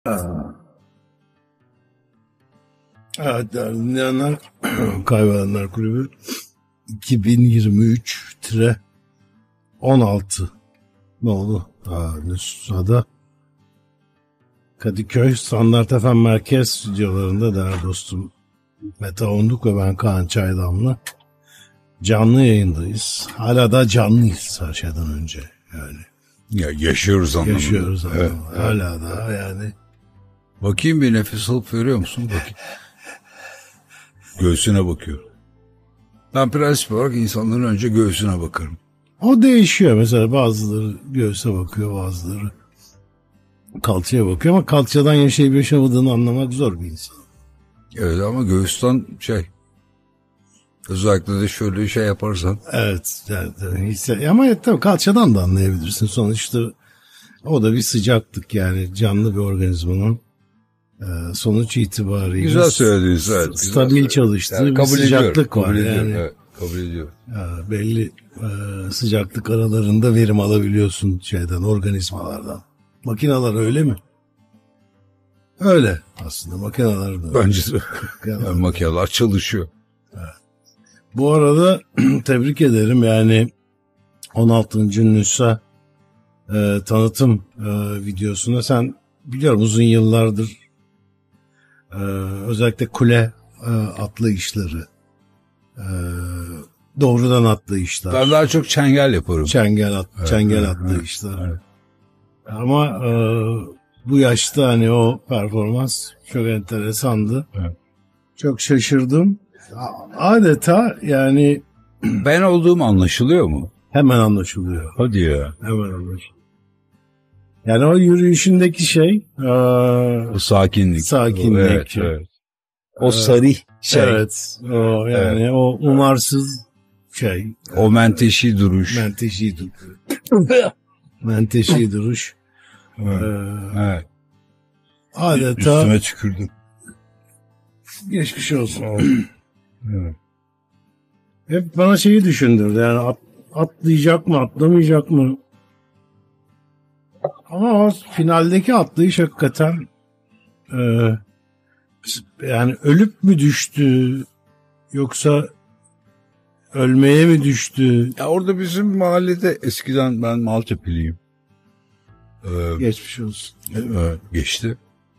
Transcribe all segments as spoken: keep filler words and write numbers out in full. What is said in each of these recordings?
Evet, değerli dinleyenler, Kaybedenler Kulübü iki bin yirmi üç on altı ne oldu? Nüsha'da Kadıköy Standart F M Merkez stüdyolarında değerli dostum Mete Onduk ve ben Kaan Çaydamlı canlı yayındayız. Hala da canlıyız her şeyden önce yani. Ya yaşıyoruz anlamında. Yaşıyoruz anlamında. Evet, Hala evet. da yani. Bakayım bir nefes alıp veriyor musun? Bakayım. Göğsüne bakıyor. Ben prensip olarak insanların önce göğsüne bakarım. O değişiyor. Mesela bazıları göğse bakıyor, bazıları kalçaya bakıyor ama kalçadan yaşayıp yaşamadığını anlamak zor bir insan. Evet ama göğüsten şey, özellikle de şöyle şey yaparsan. Evet. Yani, yani, ama tabii kalçadan da anlayabilirsin. Sonuçta o da bir sıcaklık yani canlı bir organizmanın e, sonuç itibariyle. Güzel söylediniz. Evet, stabil güzel çalıştığı yani, bir sıcaklık kabul var. ediyorum, Yani, evet, kabul ediyorum. E, belli e, sıcaklık aralarında verim alabiliyorsun şeyden, organizmalardan. Makineler öyle mi? Öyle aslında makineler de. Bence de. Yani makineler çalışıyor. Evet. Bu arada tebrik ederim yani on altıncı Nüsha e, tanıtım e, videosunda sen biliyorum uzun yıllardır e, özellikle kule e, atlayışları e, doğrudan atlayışlar. Ben daha çok çengel yaparım. Çengel, at, evet, çengel evet, atlayışlar. Evet. Ama e, bu yaşta hani o performans çok enteresandı. Evet. Çok şaşırdım. Adeta yani ben olduğum anlaşılıyor mu? Hemen anlaşılıyor. Hadi ya. Hemen anlaşılıyor. Yani o yürüyüşündeki şey e, o sakinlik. Sakinlik. O, evet, evet. O sarih şey. Evet. O yani evet. O umarsız şey. O menteşi duruş. Menteşi duruş. menteşi duruş. Evet. Ee, evet. Adeta. Üstüme tükürdüm. Geçmiş olsun. evet. Hep bana şeyi düşündürdü yani at, atlayacak mı atlamayacak mı? Ama o finaldeki atlayış hakikaten e, yani ölüp mü düştü yoksa ölmeye mi düştü? Ya orada bizim mahallede eskiden ben Maltepe'liyim. Ee, Geçmiş olsun. Evet, geçti.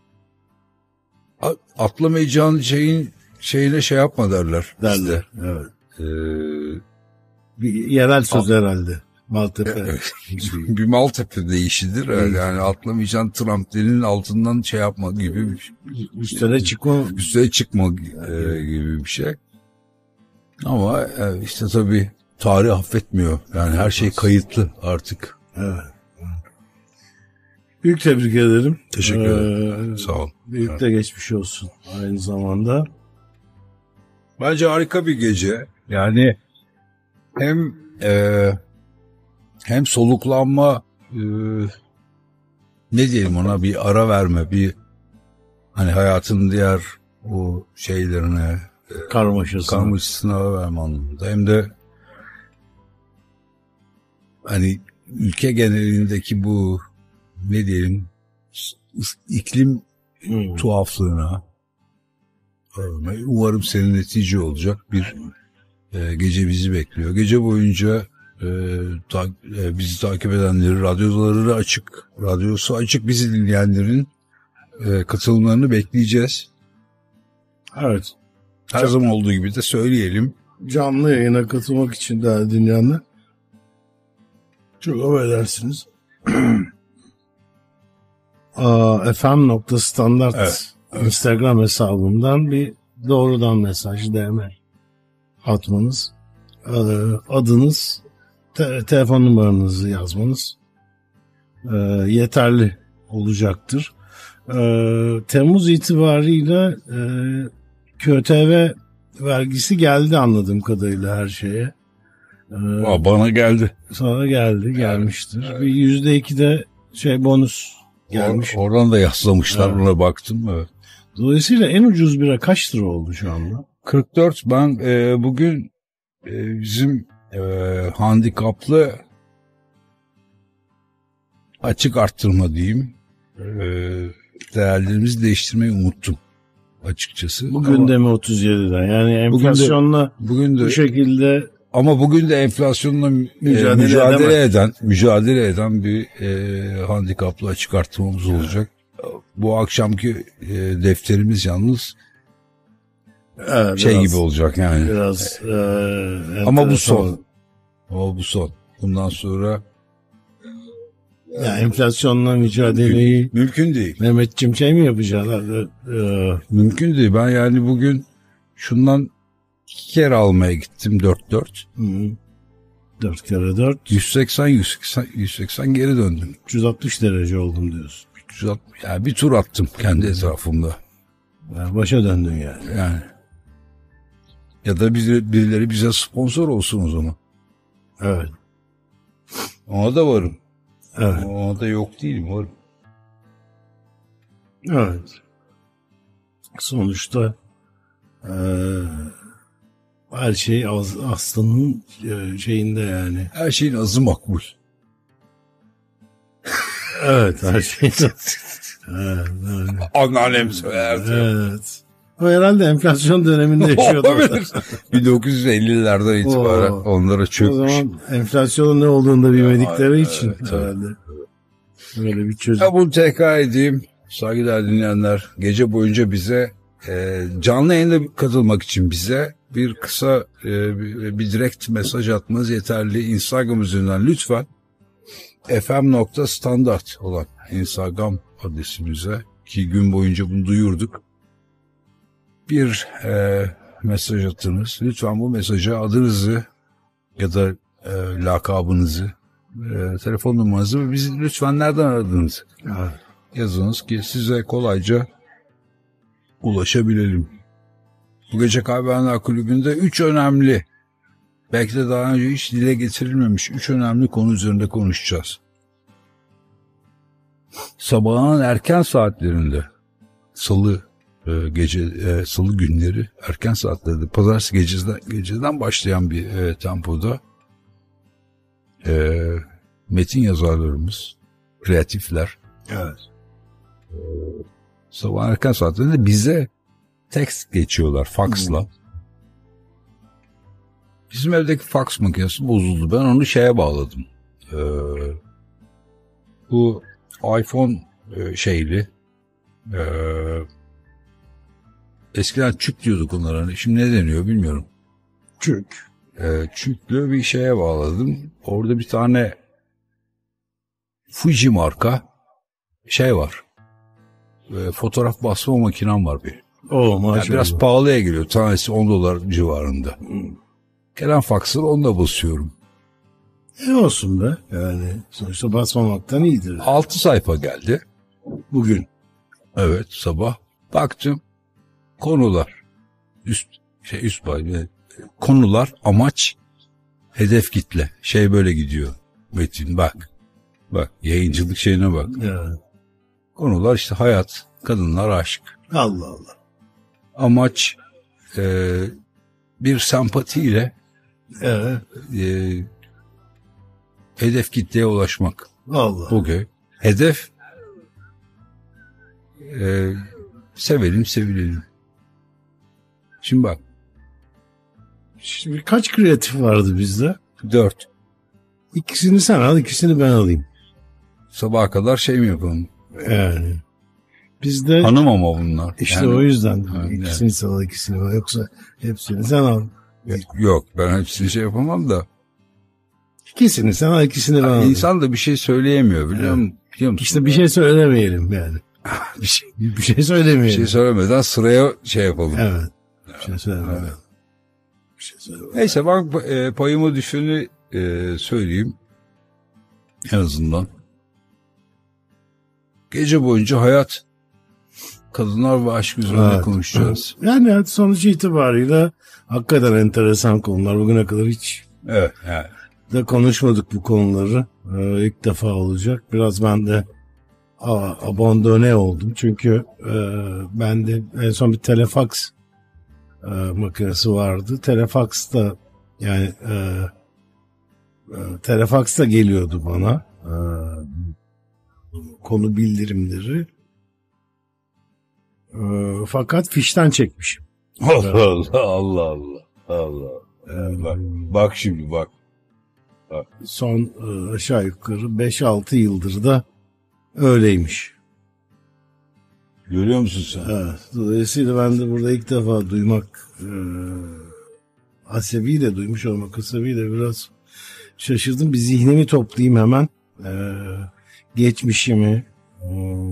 Atlamayacağın şeyin şeyine şey yapma derler. Derler. Evet. Ee, bir yerel söz at- herhalde. Maltepe. bir Maltepe deyişidir. Evet. Yani atlamayacağın tramplinin altından şey yapma gibi. Üstüne çıkma. Üstüne çıkma e, gibi bir şey. Ama e, işte tabii tarih affetmiyor. Yani her şey kayıtlı artık. Evet. Büyük tebrik ederim. Teşekkür ederim. Ee, Sağ ol. Büyük evet. de geçmiş olsun aynı zamanda. Bence harika bir gece. Yani hem e, hem soluklanma e, ne diyelim ona bir ara verme, bir hani hayatın diğer o şeylerine e, karmaşasına karmaşasına ara verme anlamında. Hem de hani ülke genelindeki bu ne diyelim iklim hmm. tuhaflığına umarım senin netice olacak bir e, gece bizi bekliyor. Gece boyunca e, ta, e, bizi takip edenleri, radyoları açık, radyosu açık bizi dinleyenlerin e, katılımlarını bekleyeceğiz. Evet. Her Can, zaman olduğu gibi de söyleyelim. Canlı yayına katılmak için de dinleyenler çok affedersiniz. F M nokta standart evet, evet. Instagram hesabından bir doğrudan mesaj D M atmanız, adınız, te- telefon numaranızı yazmanız e, yeterli olacaktır. E, Temmuz itibariyle e, K T V vergisi geldi anladığım kadarıyla her şeye. E, Aa, bana geldi. Sana geldi, gelmiştir. Evet. Bir yüzde iki de şey bonus gelmiş. Or- oradan da yaslamışlar, evet. Ona baktım. Evet. Dolayısıyla en ucuz bira kaç lira oldu şu anda? kırk dört. Ben e, bugün e, bizim e, handikaplı açık arttırma diyeyim. E, değerlerimizi değiştirmeyi unuttum açıkçası. Bugün ama, de mi otuz yediden? Yani enflasyonla bugün de, bugün de, bu şekilde ama bugün de enflasyonla mücadele, e, mücadele eden mücadele eden bir e, handikaplı açık artırmamız olacak. Bu akşamki e, defterimiz yalnız evet, şey biraz, gibi olacak yani. Biraz e, ama bu son. Ama bu son. Bundan sonra ya enflasyonla mücadeleyi mümkün, mümkün değil. Mehmetciğim şey mi yapacaklar? Ee, mümkün değil. Ben yani bugün şundan iki kere almaya gittim dört dört. Hı. dört kere dört. yüz seksen yüz seksen geri döndüm. üç yüz altmış derece oldum diyorsun. üç yüz altmış, yani bir tur attım kendi etrafımda. Yani başa döndün yani. Yani. Ya da bizi, birileri bize sponsor olsun o zaman. Evet. Ona da varım. Evet. Ona da yok değilim, varım. Evet. Sonuçta e, her şey az, aslanın e, şeyinde yani. Her şeyin azı makbul. Evet, her şey. evet, evet. Anneannem söylerdi. Evet. O herhalde enflasyon döneminde yaşıyordu. bin dokuz yüz ellilerden itibaren Oo. onlara çökmüş. O zaman enflasyonun ne olduğunu da bilmedikleri ya, için evet, herhalde. Böyle bir çözüm. Ya bunu tekrar edeyim. Saygıdeğer dinleyenler, gece boyunca bize e, canlı yayına katılmak için bize bir kısa e, bir, bir direkt mesaj atmanız yeterli. Instagram üzerinden lütfen fm.standart olan Instagram adresimize, ki gün boyunca bunu duyurduk, bir e, mesaj atınız. Lütfen bu mesaja adınızı ya da e, lakabınızı, e, telefon numaranızı ve bizi lütfen nereden aradığınızı evet. yazınız ki size kolayca ulaşabilelim. Bu gece Kahvehaneler Kulübü'nde üç önemli, belki de daha önce hiç dile getirilmemiş üç önemli konu üzerinde konuşacağız. Sabahın erken saatlerinde, salı e, gece, e, salı günleri erken saatlerde, pazartesi geceden, geceden başlayan bir e, tempoda e, metin yazarlarımız, kreatifler, evet. e, sabah erken saatlerinde bize tekst geçiyorlar faksla. Hmm. Bizim evdeki faks makinesi bozuldu. Ben onu şeye bağladım. Ee, bu iPhone e, şeyli e, eskiden çük diyorduk onlara. Şimdi ne deniyor bilmiyorum. Çük. E, çüklü bir şeye bağladım. Orada bir tane Fuji marka şey var. E, fotoğraf basma makinem var bir. Oo, maşallah. Yani biraz pahalıya geliyor. Tanesi on dolar civarında. Hmm. Gelen faksları onunla basıyorum. E olsun be. Yani sonuçta basmamaktan iyidir. Altı sayfa geldi. Bugün. Evet, sabah. Baktım. Konular. Üst, şey üst pay. Konular, amaç, hedef kitle. Şey böyle gidiyor. Metin bak. Bak, yayıncılık şeyine bak. Evet. Konular işte hayat, kadınlar, aşk. Allah Allah. Amaç e, bir sempatiyle evet. e, hedef kitleye ulaşmak. Allah. Okay. Hedef e, sevelim, sevilelim. Şimdi bak. Şimdi kaç kreatif vardı bizde? Dört. İkisini sen al, ikisini ben alayım. Sabaha kadar şey mi yapalım? Yani. Bizde hanım ama bunlar. İşte yani, o yüzden yani, ikisini sen al, ikisini al. Yoksa hepsini sen al. Yok, ben hepsini şey yapamam da. İkisini sen al, ikisini ben alayım. İnsan da bir şey söyleyemiyor biliyor, evet. biliyor musun? İşte bir şey söylemeyelim yani. bir, şey, bir şey söylemeyelim. Bir şey söylemeden sıraya şey yapalım. Evet. Bir şey söylemeyelim. Evet. Bir şey söylemeyelim. Neyse ben e, payımı düşeni e, söyleyeyim. En azından. Gece boyunca hayat, kadınlar ve aşk üzerine evet. konuşacağız. Yani sonuç itibariyle hakikaten enteresan konular. Bugüne kadar hiç evet, yani. de konuşmadık bu konuları. Ee, ilk defa olacak. Biraz ben de a, abandone oldum. Çünkü e, ben de en son bir telefaks e, makinesi vardı. Telefaks da yani e, e, telefaks da geliyordu bana. E, konu bildirimleri. Ee, fakat fişten çekmişim. Allah Allah Allah Allah Allah. Ee, bak, bak şimdi bak. bak. Son e, aşağı yukarı beş altı yıldır da öyleymiş. Görüyor musun sen? Evet. Dolayısıyla ben de burada ilk defa duymak, e, asebiyle duymuş olmak asebiyle biraz şaşırdım. Bir zihnimi toplayayım hemen. E, geçmişimi, e,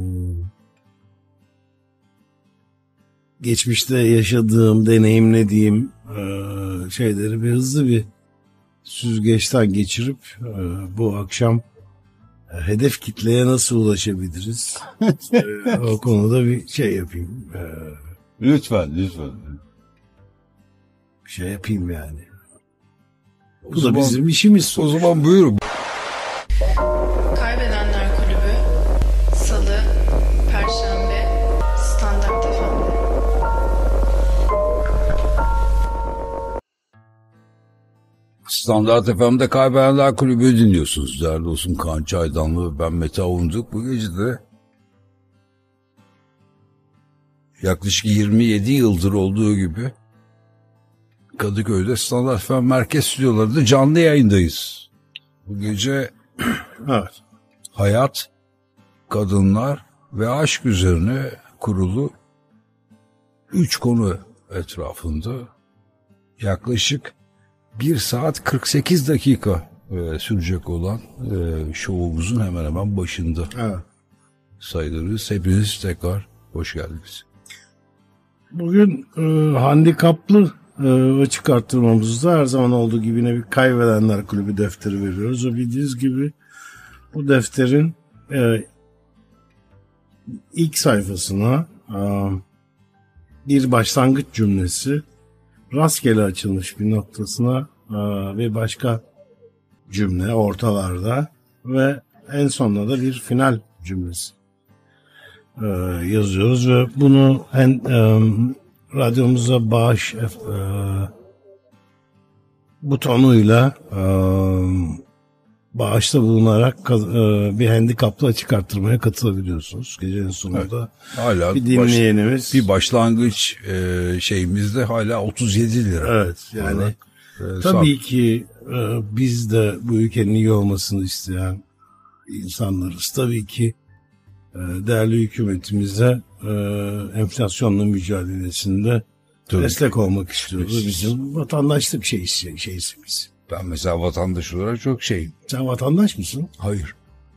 geçmişte yaşadığım, deneyimlediğim e, şeyleri bir hızlı bir süzgeçten geçirip e, bu akşam e, hedef kitleye nasıl ulaşabiliriz? e, o konuda bir şey yapayım. E, Lütfen lütfen. şey yapayım yani. O Bu zaman, da bizim işimiz. O zaman buyurun. Kaybedenler Kulübü Salı, Perşembe, Standart F M'de. Standart F M'de Kaybedenler Kulübü dinliyorsunuz. Değerli dostum Kaan Çaydanlı ve ben Mete Avunduk. Bu gece de yaklaşık yirmi yedi yıldır olduğu gibi Kadıköy'de Standart F M Merkez Stüdyoları'nda canlı yayındayız. Bu gece Evet. hayat, kadınlar ve aşk üzerine kurulu üç konu etrafında yaklaşık bir saat kırk sekiz dakika e, sürecek olan e, şovumuzun hemen hemen başında Evet. sayılırız. Hepiniz tekrar hoş geldiniz. Bugün e, handikaplı e, açık arttırmamızda her zaman olduğu gibi yine bir Kaybedenler Kulübü defteri veriyoruz. O bildiğiniz gibi bu defterin e, ilk sayfasına e, bir başlangıç cümlesi, rastgele açılmış bir noktasına e, bir başka cümle ortalarda ve en sonunda da bir final cümlesi e, yazıyoruz ve bunu en e, radyomuza bağış e, butonuyla e, bağışta bulunarak e, bir handikaplı açık arttırmaya katılabiliyorsunuz. Gecenin sonunda Evet, hala bir dinleyenimiz. Baş, bir başlangıç e, şeyimizde hala otuz yedi lira. Evet yani olarak, e, tabii sağ... ki e, biz de bu ülkenin iyi olmasını isteyen insanlarız. Tabii ki e, değerli hükümetimize e, enflasyonla mücadelesinde Tabii. destek olmak istiyoruz. Bizim vatandaşlık şeysi, şeysimiz. Ben mesela vatandaş olarak çok şeyim. Sen vatandaş mısın? Hayır.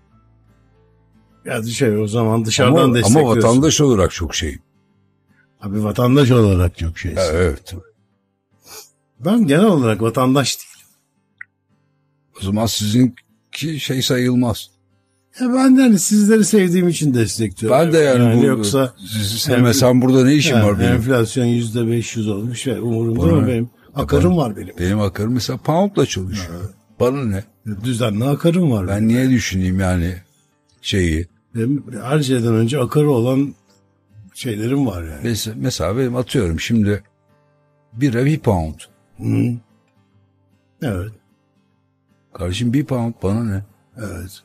Ya şey o zaman dışarıdan Ama, ama destekliyorsun. vatandaş olarak çok şeyim. Abi vatandaş olarak çok şeysin. Ya, evet. Ben genel olarak vatandaş değilim. O zaman sizinki şey sayılmaz. Ya ben de hani sizleri sevdiğim için destekliyorum. Ben de yani, yani bu, yoksa sizi sevmesem burada ne işim yani var benim? Enflasyon yüzde beş yüz olmuş ve umurumda Bana, mı benim? Akarım var benim. Benim akarım mesela poundla çalışıyor. Ha. Bana ne? Düzenli akarım var. Ben benim. niye düşüneyim yani şeyi? Benim her şeyden önce akarı olan şeylerim var yani. Mesela, mesela benim atıyorum şimdi bira bir pound. Hı. Evet. Kardeşim bir pound bana ne? Evet.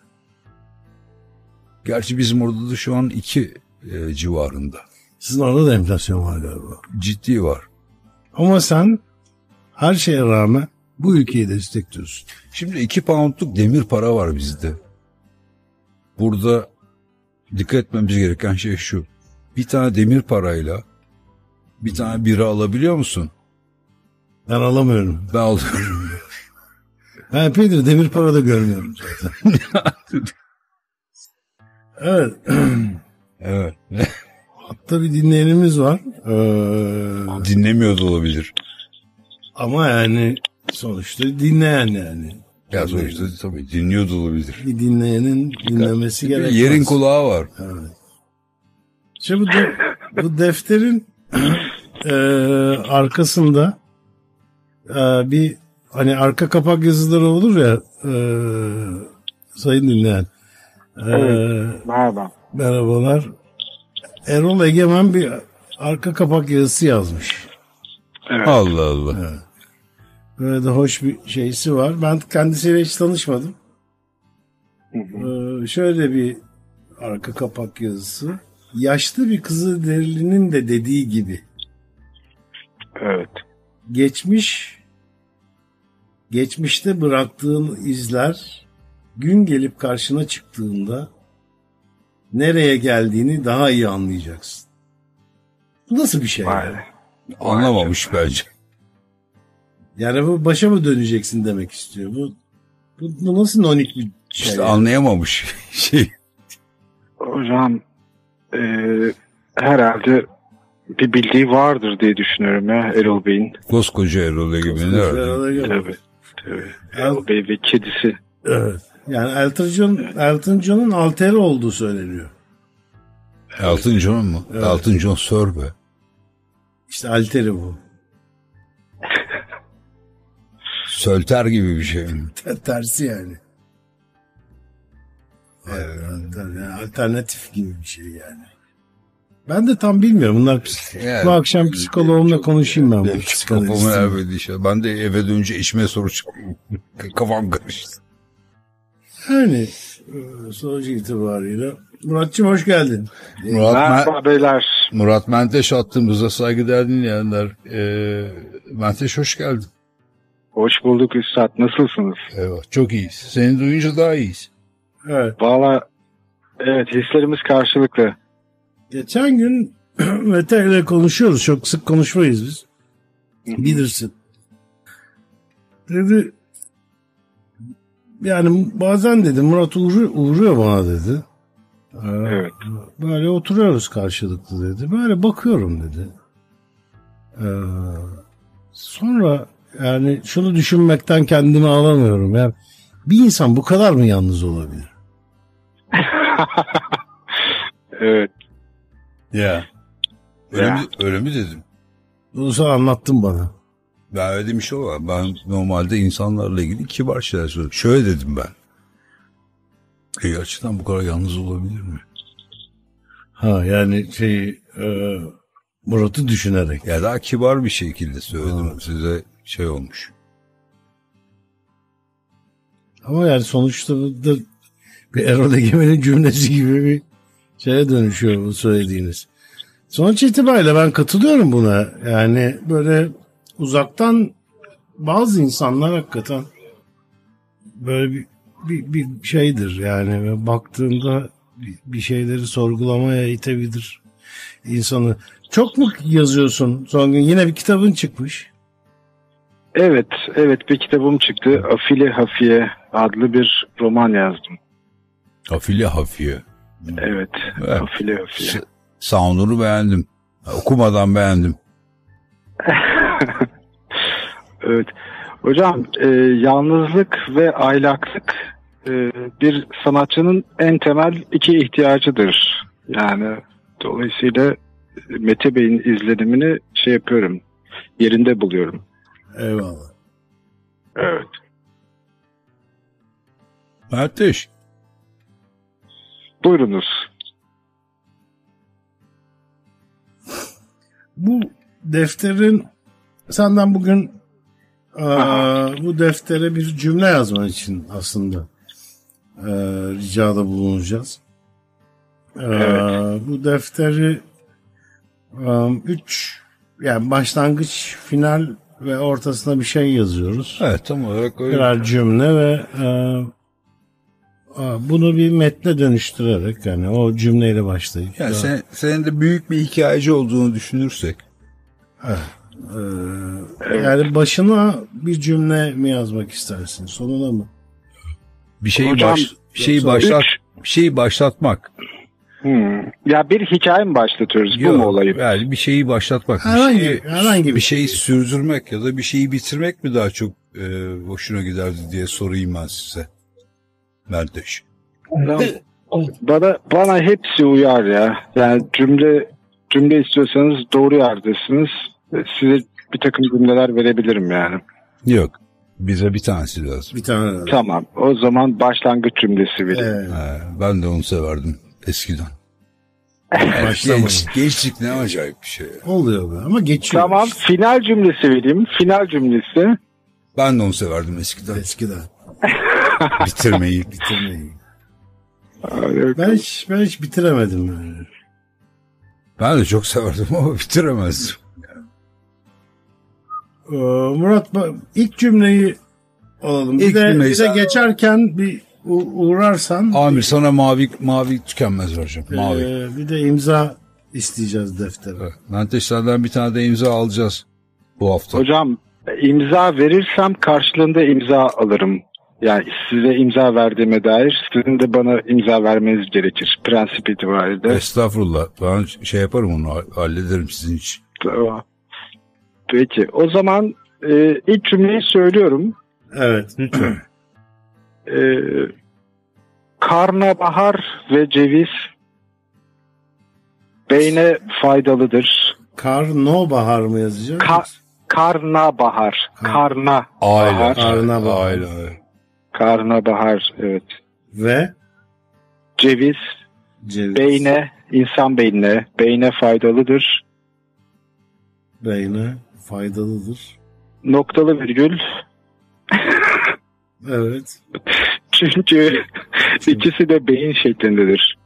Gerçi bizim orada da şu an iki e, civarında. Sizin orada da enflasyon var galiba. Ciddi var. Ama sen her şeye rağmen bu ülkeyi destekliyorsun. Şimdi iki poundluk demir para var bizde. Burada dikkat etmemiz gereken şey şu. Bir tane demir parayla bir tane bira alabiliyor musun? Ben alamıyorum. Ben alıyorum. Ben epeydir demir para da görmüyorum zaten. Evet. Evet. Hatta bir dinleyenimiz var. Ee, Dinlemiyor da olabilir. ama yani sonuçta dinleyen yani. Ya sonuçta tabii dinliyor da olabilir. Bir dinleyenin dinlemesi gerekmez. Yerin kulağı var. Evet. Şimdi bu, de, bu defterin e, arkasında e, bir hani arka kapak yazıları olur ya e, sayın dinleyen. E, Evet, merhaba. Merhabalar. Erol Egemen bir arka kapak yazısı yazmış. Evet. Allah Allah. Evet. Böyle de hoş bir şeysi var. Ben kendisiyle hiç tanışmadım. Hı hı. Ee, şöyle bir arka kapak yazısı. yaşlı bir Kızılderili'nin de dediği gibi. Evet. Geçmiş, geçmişte bıraktığın izler gün gelip karşına çıktığında nereye geldiğini daha iyi anlayacaksın. Bu nasıl bir şey? Vay. Yani? Anlamamış bence. Yani bu başa mı döneceksin demek istiyor. Bu bu, bu nasıl nonik bir şey? İşte yani? anlayamamış şey. Hocam e, herhalde bir bildiği vardır diye düşünüyorum ya Erol Bey'in. Koskoca Erol gibi. Koskoca Tabii. Tabii. Erol Bey ve kedisi. Evet. Yani Elton John, Elton John'un alteri olduğu söyleniyor. Elton John mu? Evet. Elton John sör be. İşte alteri bu. Sölter gibi bir şey mi? Tersi yani. Evet, yani alternatif gibi bir şey yani. Ben de tam bilmiyorum. Bunlar Yani, bu akşam psikoloğumla konuşayım ben. Bu Kafamı psikanalistle. ermedi işte. Ben de eve dönünce eşime soru çıktı. Kafam karıştı. Yani e, sonuç itibariyle. Muratçım hoş geldin. Murat, Merhaba beyler. Murat Menteş attığımızda saygıdeğer dinleyenler. E, Menteş hoş geldin. Hoş bulduk Üstad. Nasılsınız? Evet, çok iyiyiz. Seni duyunca daha iyiyiz. Evet. Valla evet hislerimiz karşılıklı. Geçen gün Mete ile konuşuyoruz. Çok sık konuşmayız biz. Bilirsin. Dedi yani bazen dedi Murat uğruyor, uğruyor bana dedi. Ee, Evet. Böyle oturuyoruz karşılıklı dedi. Böyle bakıyorum dedi. Ee, sonra yani şunu düşünmekten kendimi alamıyorum. Yani bir insan bu kadar mı yalnız olabilir? Evet. Ya. Öyle, Ya. mi, öyle mi dedim? Bunu sen anlattın bana. Ben öyle demiş olamam. Ben normalde insanlarla ilgili kibar şeyler söylüyorum. Şöyle dedim ben. Gerçekten bu kadar yalnız olabilir mi? Ha yani şey e, Murat'ı düşünerek. Ya daha kibar bir şekilde söyledim. Ha. Size şey olmuş. Ama yani sonuçta bu da bir Erol Egemen'in cümlesi gibi bir şeye dönüşüyor bu söylediğiniz. Sonuç itibariyle ben katılıyorum buna. Yani böyle uzaktan bazı insanlar hakikaten böyle bir, bir, bir şeydir yani baktığında bir şeyleri sorgulamaya itebilir insanı. Çok mu yazıyorsun son gün? Yine bir kitabın çıkmış. Evet, evet bir kitabım çıktı. Afile Hafiye adlı bir roman yazdım. Afile Hafiye. Evet, Evet. Afile Hafiye. S- Sound'unu beğendim. Okumadan beğendim. Evet. Hocam e, yalnızlık ve aylaklık e, bir sanatçının en temel iki ihtiyacıdır. Yani dolayısıyla Mete Bey'in izlenimini şey yapıyorum, yerinde buluyorum. Eyvallah. Evet. Menteş. Buyurunuz. Bu defterin senden bugün e, bu deftere bir cümle yazman için aslında e, ricada bulunacağız. E, Evet. Bu defteri e, üç yani başlangıç, final ve ortasına bir şey yazıyoruz. Evet tam olarak öyle. Birer cümle ve e, e, bunu bir metne dönüştürerek yani o cümleyle başlayıp Yani da- sen, senin de büyük bir hikayeci olduğunu düşünürsek. Evet. Ee, yani başına bir cümle mi yazmak istersin? Sonuna mı? Bir şeyi Hocam, baş, bir şeyi yoksa- başlat, Üç. bir şeyi başlatmak. Hmm. Ya bir hikaye mi başlatıyoruz? Bu Yok, mu olayı? Yani bir şeyi başlatmak. Herhangi- bir şeyi, herhangi bir bir şeyi sürdürmek ya da bir şeyi bitirmek mi daha çok e, hoşuna giderdi diye sorayım ben size. Menteş. Bana bana hepsi uyar ya. Yani cümle cümle istiyorsanız doğru yerdesiniz. Size bir takım cümleler verebilirim yani. Yok. Bize bir tanesi lazım. Bir tane daha. Tamam. O zaman başlangıç cümlesi vereyim. Ee, He, ben de onu severdim eskiden. Başlama. Genç, gençlik ne acayip bir şey. ya. oluyor be ama geçiyor. Tamam. işte. Final cümlesi vereyim. Final cümlesi. Ben de onu severdim eskiden. Eskiden. Bitirmeyi. Bitirmeyi. Ben hiç, ben hiç bitiremedim yani. Ben de çok severdim ama bitiremezdim. Ee, Murat, ilk cümleyi alalım. İlk bir de, cümleyi bir de sen... geçerken bir uğrarsan. Amir sana mavi mavi tükenmez vereceğim. Mavi. E, bir de imza isteyeceğiz deftere. Evet. Menteş senden bir tane de imza alacağız bu hafta. Hocam imza verirsem karşılığında imza alırım. Yani size imza verdiğime dair sizin de bana imza vermeniz gerekir. Prensip itibariyle. Estağfurullah. Ben şey yaparım, onu hallederim sizin için. Tamam. Peki. O zaman e, ilk cümleyi söylüyorum. Evet, lütfen. e, karnabahar ve ceviz beyne faydalıdır. Karnabahar mı yazacağız? Ka karnabahar. Karna. Aile. Karnabahar. Aile. Aile. Karnabahar, evet. Ve ceviz, ceviz beyne, insan beynine, beyne faydalıdır. Beyne faydalıdır. Noktalı virgül. Evet. Çünkü ikisi de beyin şeklindedir.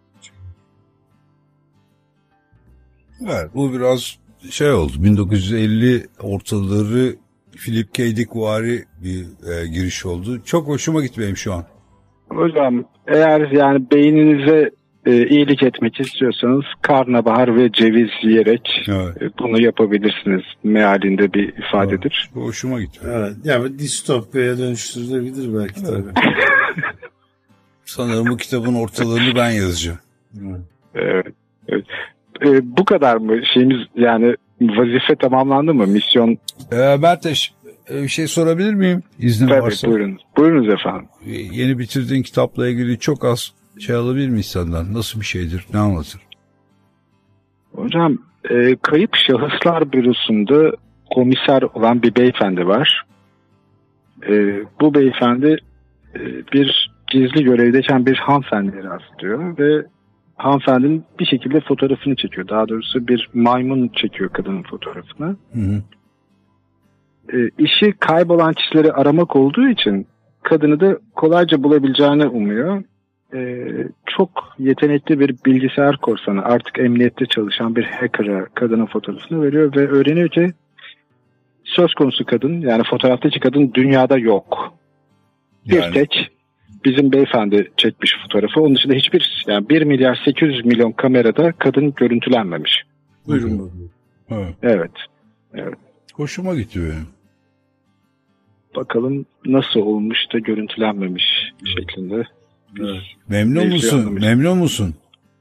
Evet, bu biraz şey oldu. bin dokuz yüz elli ortaları Philip K. Dick vari bir e, giriş oldu. Çok hoşuma gitti benim şu an. Hocam eğer yani beyninize e, iyilik etmek istiyorsanız karnabahar ve ceviz yiyerek Evet. e, bunu yapabilirsiniz mealinde bir ifadedir. Evet, hoşuma gitti. Evet. Yani distopyaya dönüştürülebilir belki Evet. tabii. Sanırım bu kitabın ortalarını ben yazacağım. Evet. Evet. E, bu kadar mı şeyimiz, yani vazife tamamlandı mı? Misyon? Ee, Berteş, bir şey sorabilir miyim? İznin Tabii, varsa. buyurun. Buyurunuz efendim. Yeni bitirdiğin kitapla ilgili çok az şey alabilir miyiz senden? Nasıl bir şeydir? Ne anlatır? Hocam e, kayıp şahıslar bürosunda komiser olan bir beyefendi var. E, bu beyefendi e, bir gizli görevdeyken bir hanımefendiye rastlıyor ve hanımefendinin bir şekilde fotoğrafını çekiyor. Daha doğrusu bir maymun çekiyor kadının fotoğrafını. Hı hı. E, işi kaybolan kişileri aramak olduğu için kadını da kolayca bulabileceğini umuyor. E, çok yetenekli bir bilgisayar korsanı, artık emniyette çalışan bir hacker'a kadının fotoğrafını veriyor ve öğreniyor ki söz konusu kadın, yani fotoğraftaki kadın dünyada yok. Bir Yani... tek bizim beyefendi çekmiş fotoğrafı. Onun dışında hiçbir, yani bir milyar sekiz yüz milyon kamerada kadın görüntülenmemiş. Buyurun. Evet. Evet. Evet. Hoşuma gitti benim. Bakalım nasıl olmuş da görüntülenmemiş şeklinde. Evet. Memnun musun? Memnun musun?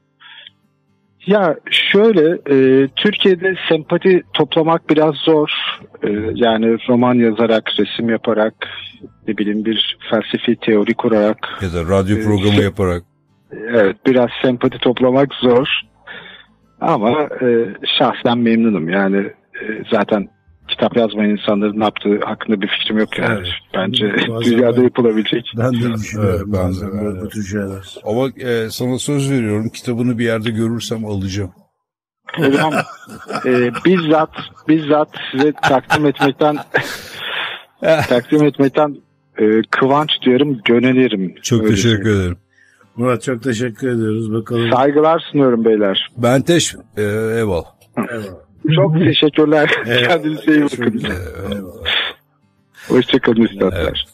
Ya şöyle, e, Türkiye'de sempati toplamak biraz zor. E, yani roman yazarak, resim yaparak, ne bileyim bir felsefi teori kurarak. Ya da radyo programı e, yaparak. Evet, biraz sempati toplamak zor. Ama e, şahsen memnunum. Yani e, zaten kitap yazmayan insanların ne yaptığı hakkında bir fikrim yok yani. Evet. Bence Bazen dünyada ben- yapılabilecek. Ben de düşünüyorum Evet, ben de, bazen ben böyle de. bu tür şeyler. Ama e, sana söz veriyorum, kitabını bir yerde görürsem alacağım. Hocam e, bizzat bizzat size takdim etmekten takdim etmekten e, kıvanç duyarım, gönelirim. Çok Öyle teşekkür söyleyeyim. ederim. Murat, çok teşekkür ediyoruz. Bakalım. Saygılar sunuyorum beyler. Benteş, e, eyvallah. Eyvallah. Çok teşekkürler. Evet. Kendinize iyi bakın. Görüşmek üzere. Eyvallah. Hoşçakalın üstadlar. Evet.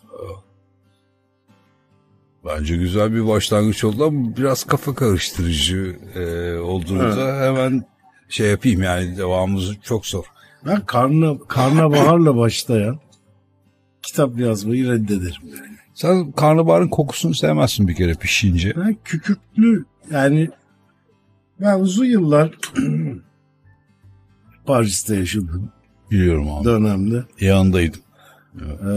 Bence güzel bir başlangıç oldu ama biraz kafa karıştırıcı e, olduğunda hemen şey yapayım, yani devamımız çok zor. Ben karna, karnabaharla başlayan kitap yazmayı reddederim. Yani. Sen karnabaharın kokusunu sevmezsin bir kere pişince. Ben kükürtlü, yani ben uzun yıllar Paris'te yaşadım Biliyorum abi. dönemde. Yanındaydım. Ee,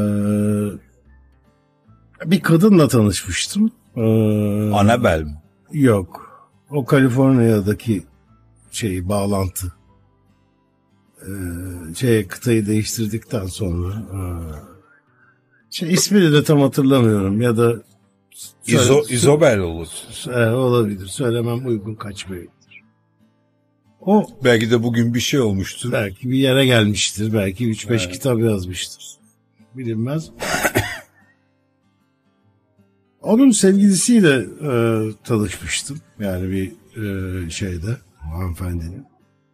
bir kadınla tanışmıştım. Ee, Annabelle mi? Yok. O Kaliforniya'daki şey bağlantı. Ee, şey kıtayı değiştirdikten sonra e, şey ismini de tam hatırlamıyorum ya da İzo, İzobel olur. e, olabilir. Söylemem uygun kaçmayabilir. O Belki de bugün bir şey olmuştur. belki bir yere gelmiştir. Belki üç beş Evet. kitap yazmıştır. Bilinmez. Onun sevgilisiyle e, tanışmıştım. Yani bir e, şeyde. hanımefendinin.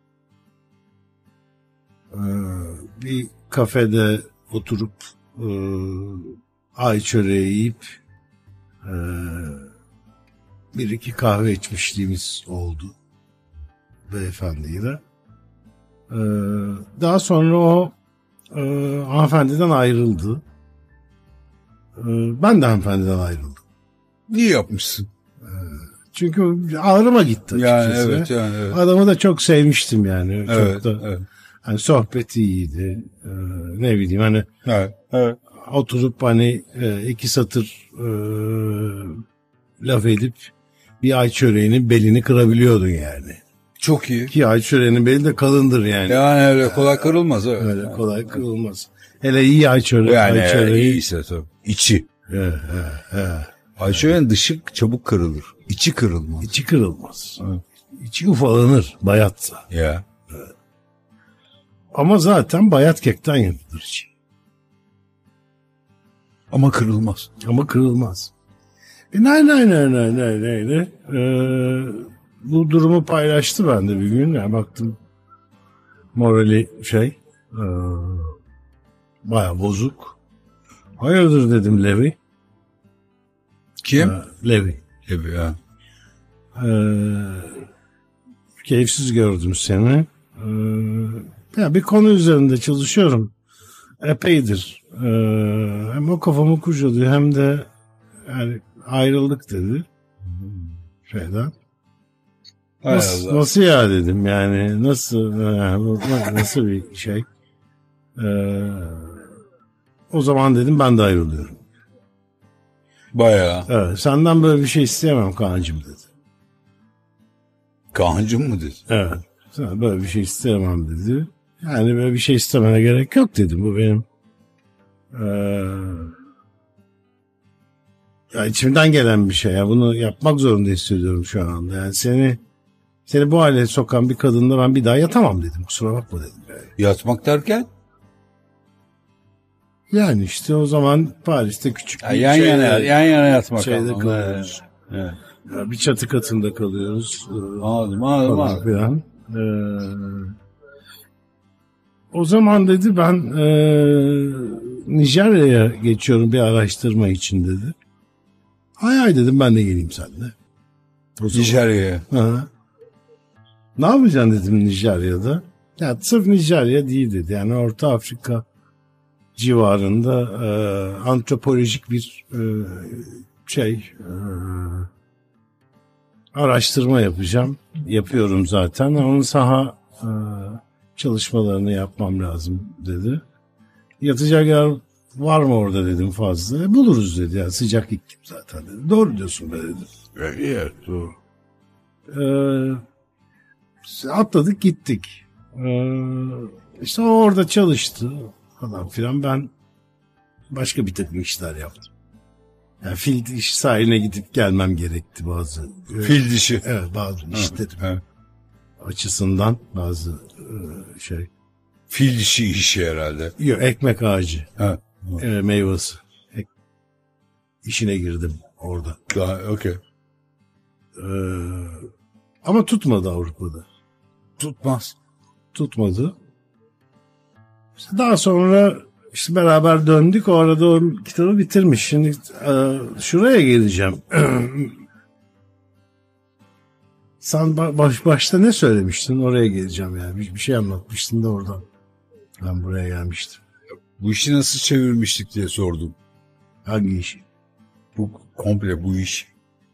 Ee, bir kafede oturup e, ay çöreği yiyip e, bir iki kahve içmişliğimiz oldu beyefendiyle. Ee, daha sonra o e, hanımefendiden ayrıldı. Ee, ben de hanımefendiden ayrıldım. İyi yapmışsın. Çünkü ağrıma gitti Yani açıkçası. evet, yani evet. Adamı da çok sevmiştim yani. Evet, çok da, evet. hani sohbeti iyiydi. Ee, ne bileyim hani Evet, evet. oturup hani e, iki satır e, laf edip bir ay çöreğinin belini kırabiliyordun yani. Çok iyi. Ki ay çöreğinin beli de kalındır yani. Yani öyle kolay kırılmaz. Evet. Öyle kolay kırılmaz. Hele iyi ay çöreği. Yani ay çöreği. iyiyse tabii. İçi. He, he, he. Ayçiçeğinin dışı çabuk kırılır. İçi kırılmaz. İçi kırılmaz. Evet. İçi ufalanır bayatsa. Ya. Ama zaten bayat kekten yapılır içi. Ama kırılmaz. Ama kırılmaz. E nay nay nay nay nay nay nay. Ee, bu durumu paylaştı ben de bir gün. Yani baktım morali şey e, baya bozuk. Hayırdır dedim Levi. Kim? Ee, Levi. Tabii ya. Ee, keyifsiz gördüm seni. Ee, ya bir konu üzerinde çalışıyorum. Epeydir. Ee, hem o kafamı kurcalıyor hem de yani ayrıldık dedi. Şeyden. Nasıl, nasıl ya dedim yani nasıl nasıl bir şey. Ee, o zaman dedim ben de ayrılıyorum. Bayağı. Evet, senden böyle bir şey isteyemem Kaan'cığım dedi. Kaan'cığım mı dedi? Evet. Sana böyle bir şey istemem dedi. Yani böyle bir şey istemene gerek yok dedim. Bu benim ee, ya içimden gelen bir şey. Ya bunu yapmak zorunda hissediyorum şu anda. Yani seni seni bu hale sokan bir kadınla ben bir daha yatamam dedim. Kusura bakma dedim. Yani, Yatmak derken? yani işte o zaman Paris'te küçük Ya bir yan şeyde, yana yan yana yatmak. şeyde anlamında. kalıyoruz. Evet. Ya bir çatı katında kalıyoruz. Ee, Anladım, anladım. falan anladım. filan. Ee, o zaman dedi ben e, Nijerya'ya geçiyorum bir araştırma için dedi. Hay hay dedim ben de geleyim seninle. Nijerya'ya. Ha. Ne yapacaksın dedim Nijerya'da. Ya sırf Nijerya değil dedi. Yani Orta Afrika civarında e, antropolojik bir e, şey e, araştırma yapacağım. Yapıyorum zaten. Onun saha e, çalışmalarını yapmam lazım dedi. Yatacak yer var mı orada dedim fazla. E, buluruz dedi. Yani sıcak iklim zaten dedi. Doğru diyorsun be dedim. Evet, doğru. E, atladık gittik. E, işte o orada çalıştı falan filan. Ben başka bir takım işler yaptım. Yani fil dişi sahiline gidip gelmem gerekti bazı. Fil dişi. Evet bazı işlerim Evet. açısından bazı e, şey. Fil dişi işi herhalde. Yok ekmek ağacı Ha. e, meyvesi. Ek, işine girdim orada. Daha okey. E, ama tutmadı Avrupa'da. Tutmaz. Tutmadı. İşte daha sonra işte beraber döndük. O arada o kitabı bitirmiş. Şimdi e, şuraya geleceğim. Sen baş, başta ne söylemiştin? Oraya geleceğim yani. Bir, bir şey anlatmıştın da oradan. Ben buraya gelmiştim. Bu işi nasıl çevirmiştik diye sordum. Hangi işi? Bu komple bu iş.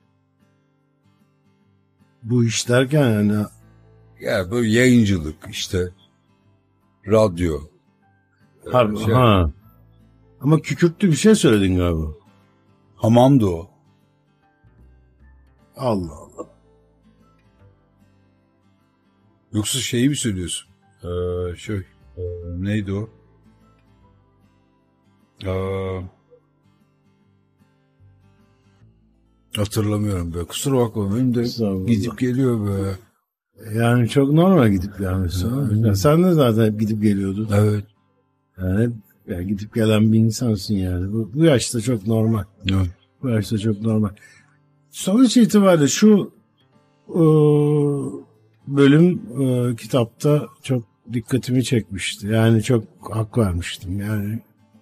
Bu iş derken yani Ya böyle yayıncılık işte. Radyo. Harbi, Şey- ha. Ama kükürtlü bir şey söyledin galiba. Hamamdı o. Allah Allah. Yoksa şeyi mi söylüyorsun? Ee, şey, e, neydi o? Ee, hatırlamıyorum be. Kusura bakma benim de Estağfurullah. gidip geliyor be. Yani çok normal gidip gelmesi. Evet. Ya sen de zaten hep gidip geliyordun. Evet. Yani hep ya gidip gelen bir insansın yani. Bu, bu yaşta çok normal. Evet. Bu yaşta çok normal. Sonuç itibariyle şu e, bölüm e, kitapta çok dikkatimi çekmişti. Yani çok hak vermiştim. Yani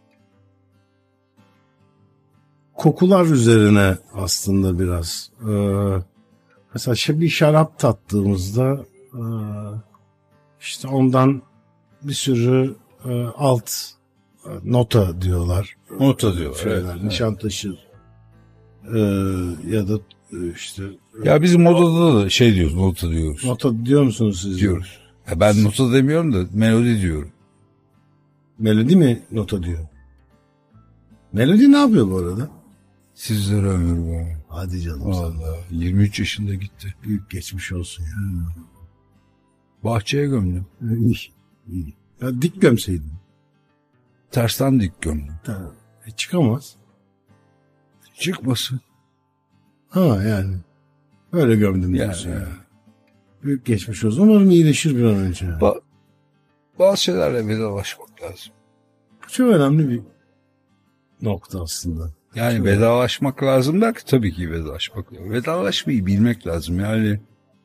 kokular üzerine aslında biraz. E, mesela bir şarap tattığımızda e, işte ondan bir sürü e, alt e, nota diyorlar. Nota diyorlar. Şeyler, Evet, Nişantaşı e, ya da e, işte ya bizim odada da şey diyoruz, nota diyoruz. nota diyor musunuz siz? Diyoruz. Ya ben nota demiyorum da melodi diyorum. Melodi mi nota diyor? Melodi ne yapıyor bu arada? Sizlere ömür var. Hadi canım. Vallahi yirmi üç yaşında gitti. Büyük geçmiş olsun ya. Bahçeye gömdüm. İyi, iyi. Ya dik gömseydin. Tersten dik gömdüm. Tamam. E, çıkamaz. Çıkmasın. Ha yani. Öyle gömdüm diyorsun Yani, ya. Büyük geçmiş olsun. Umarım iyileşir bir an önce. Ba- bazı şeylerle vedalaşmak lazım. Bu çok önemli bir nokta aslında. Yani Çok vedalaşmak lazım da ki tabii ki vedalaşmak lazım. Vedalaşmayı bilmek lazım yani.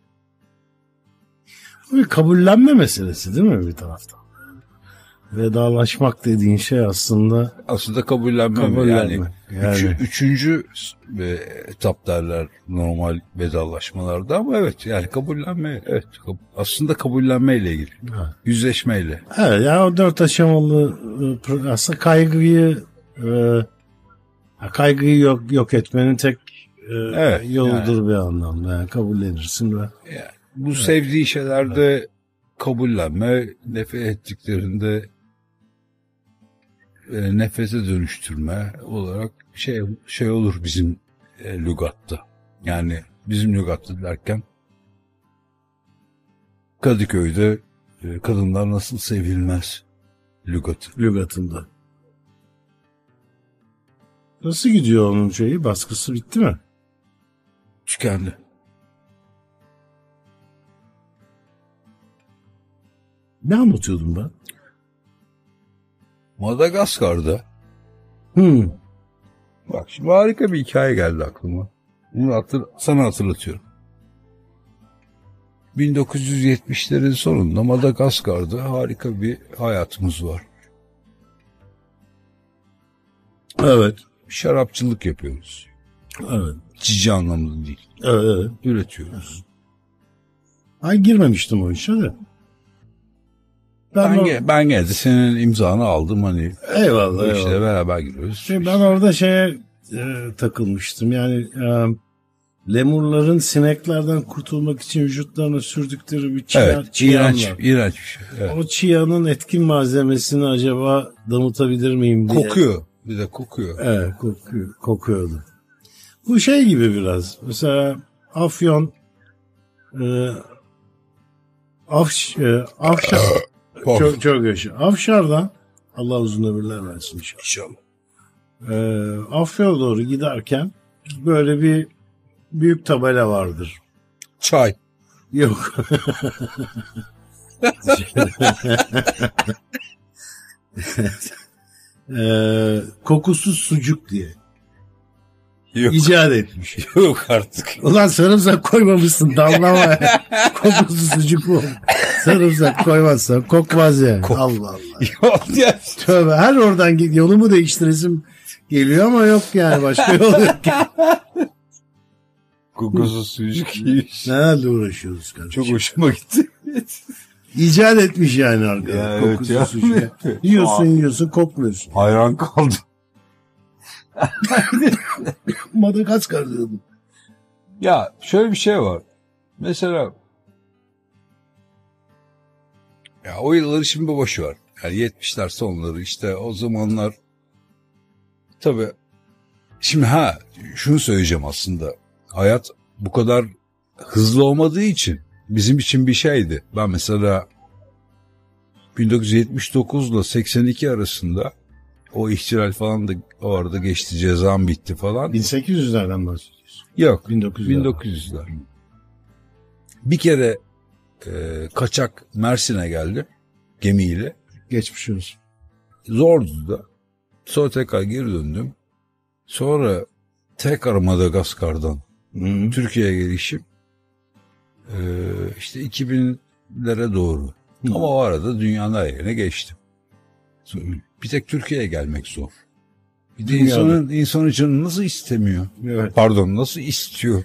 Bir kabullenme meselesi değil mi bir taraftan? Vedalaşmak dediğin şey aslında Aslında kabullenme, kabullenme. yani. Yani. Üçü, üçüncü e, etap derler normal vedalaşmalarda ama evet yani kabullenme, evet kab- aslında kabullenmeyle ilgili. Ha. Yüzleşmeyle. Evet ya o dört aşamalı e, aslında kaygıyı e, kaygıyı yok yok etmenin tek e, Evet, yoludur yani. bir anlamda. Yani kabullenirsin ve Yani bu evet. Sevdiği şeylerde kabullenme, nefret ettiklerinde e, nefrete dönüştürme olarak şey şey olur bizim e, lügatta. Yani bizim lügatta derken Kadıköy'de e, kadınlar nasıl sevilmez lügatı. lügatında. Nasıl gidiyor onun şeyi? Baskısı bitti mi? Tükendi. Ne anlatıyordum ben? Madagaskar'da Hmm. bak şimdi harika bir hikaye geldi aklıma. Bunu hatır, sana hatırlatıyorum. bin dokuz yüz yetmişlerin sonunda Madagaskar'da harika bir hayatımız var. Evet. Şarapçılık yapıyoruz. Evet. Cici anlamında değil. Evet, evet. Üretiyoruz. Ay girmemiştim o işe de. Ben, Ben, or- ge- ben geldi senin imzanı aldım hani. eyvallah, Bu işle eyvallah. beraber giriyoruz. Şey, ben orada şeye e, takılmıştım. Yani e, lemurların sineklerden kurtulmak için vücutlarına sürdükleri bir çiyan, Evet, çiyan iğrenç, var. iğrenç bir şey. Evet. O çiyanın etkin malzemesini acaba damıtabilir miyim diye. Kokuyor. Bir de kokuyor. Evet, kokuyor, kokuyordu. Bu şey gibi biraz. Mesela Afyon e, Afş, e, Afşar çok, çok yaşa. Afşar'dan Allah uzun ömürler versin inşallah. E, Afyon'a doğru giderken böyle bir büyük tabela vardır. Çay. Yok. e, kokusuz sucuk diye. Yok. İcat etmiş. Yok artık. Ulan sarımsak koymamışsın dallama. Kokusuz sucuk mu? Sarımsak koymazsan kokmaz yani. Kok- Allah Allah. Yok ya. Tövbe her oradan git yolumu değiştiresim geliyor ama yok yani başka yol yok. Kokusuz sucuk iyiymiş. Nelerle uğraşıyoruz kardeşim. Çok hoşuma gitti. İcat etmiş yani arkadaş. Ya evet Kokusuz ya. sucuk. Yiyorsun yiyorsun kokmuyorsun. Hayran kaldım. Madagaskar diyordum. Ya şöyle bir şey var. Mesela ya o yılları şimdi boş ver. Yani yetmişler sonları işte o zamanlar tabii şimdi ha şunu söyleyeceğim aslında. Hayat bu kadar hızlı olmadığı için bizim için bir şeydi. Ben mesela bin dokuz yüz yetmiş dokuz ile seksen iki arasında o ihtilal falan da o arada geçti, cezam bitti falan. bin sekiz yüzlerden bahsediyorsun. Yok, bin dokuz yüzler. bin dokuz yüzler. Bir kere e, kaçak Mersin'e geldi gemiyle. Geçmiş olsun. Zordu da. Sonra tekrar geri döndüm. Sonra tekrar Madagaskar'dan Hı. Türkiye'ye gelişim. Ee, işte iki binlere doğru. Hı. Ama o arada dünyanın her yerine geçtim. Bir tek Türkiye'ye gelmek zor. Bir de Dünyada. insanın insanın canı nasıl istemiyor? Evet. Pardon, nasıl istiyor?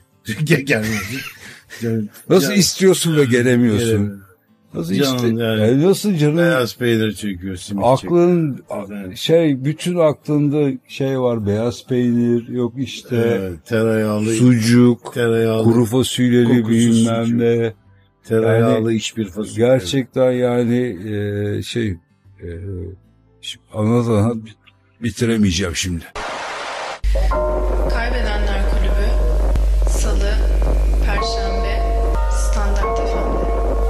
Nasıl can, istiyorsun ve gelemiyorsun? Gelemiyor. Nasıl işte? Yani, yani nasıl canım? Beyaz peynir çekiyor. Aklın çekiyor. Şey, bütün aklında şey var, beyaz peynir, yok işte evet, tereyağlı, sucuk, tereyağlı, kuru fasulyeli bilmem ne. Tereyağlı yani, hiçbir fasulye. Gerçekten yani e, şey e, anlatan bitiremeyeceğim şimdi. Kaybedenler Kulübü Salı, Perşembe, Standart F M'de.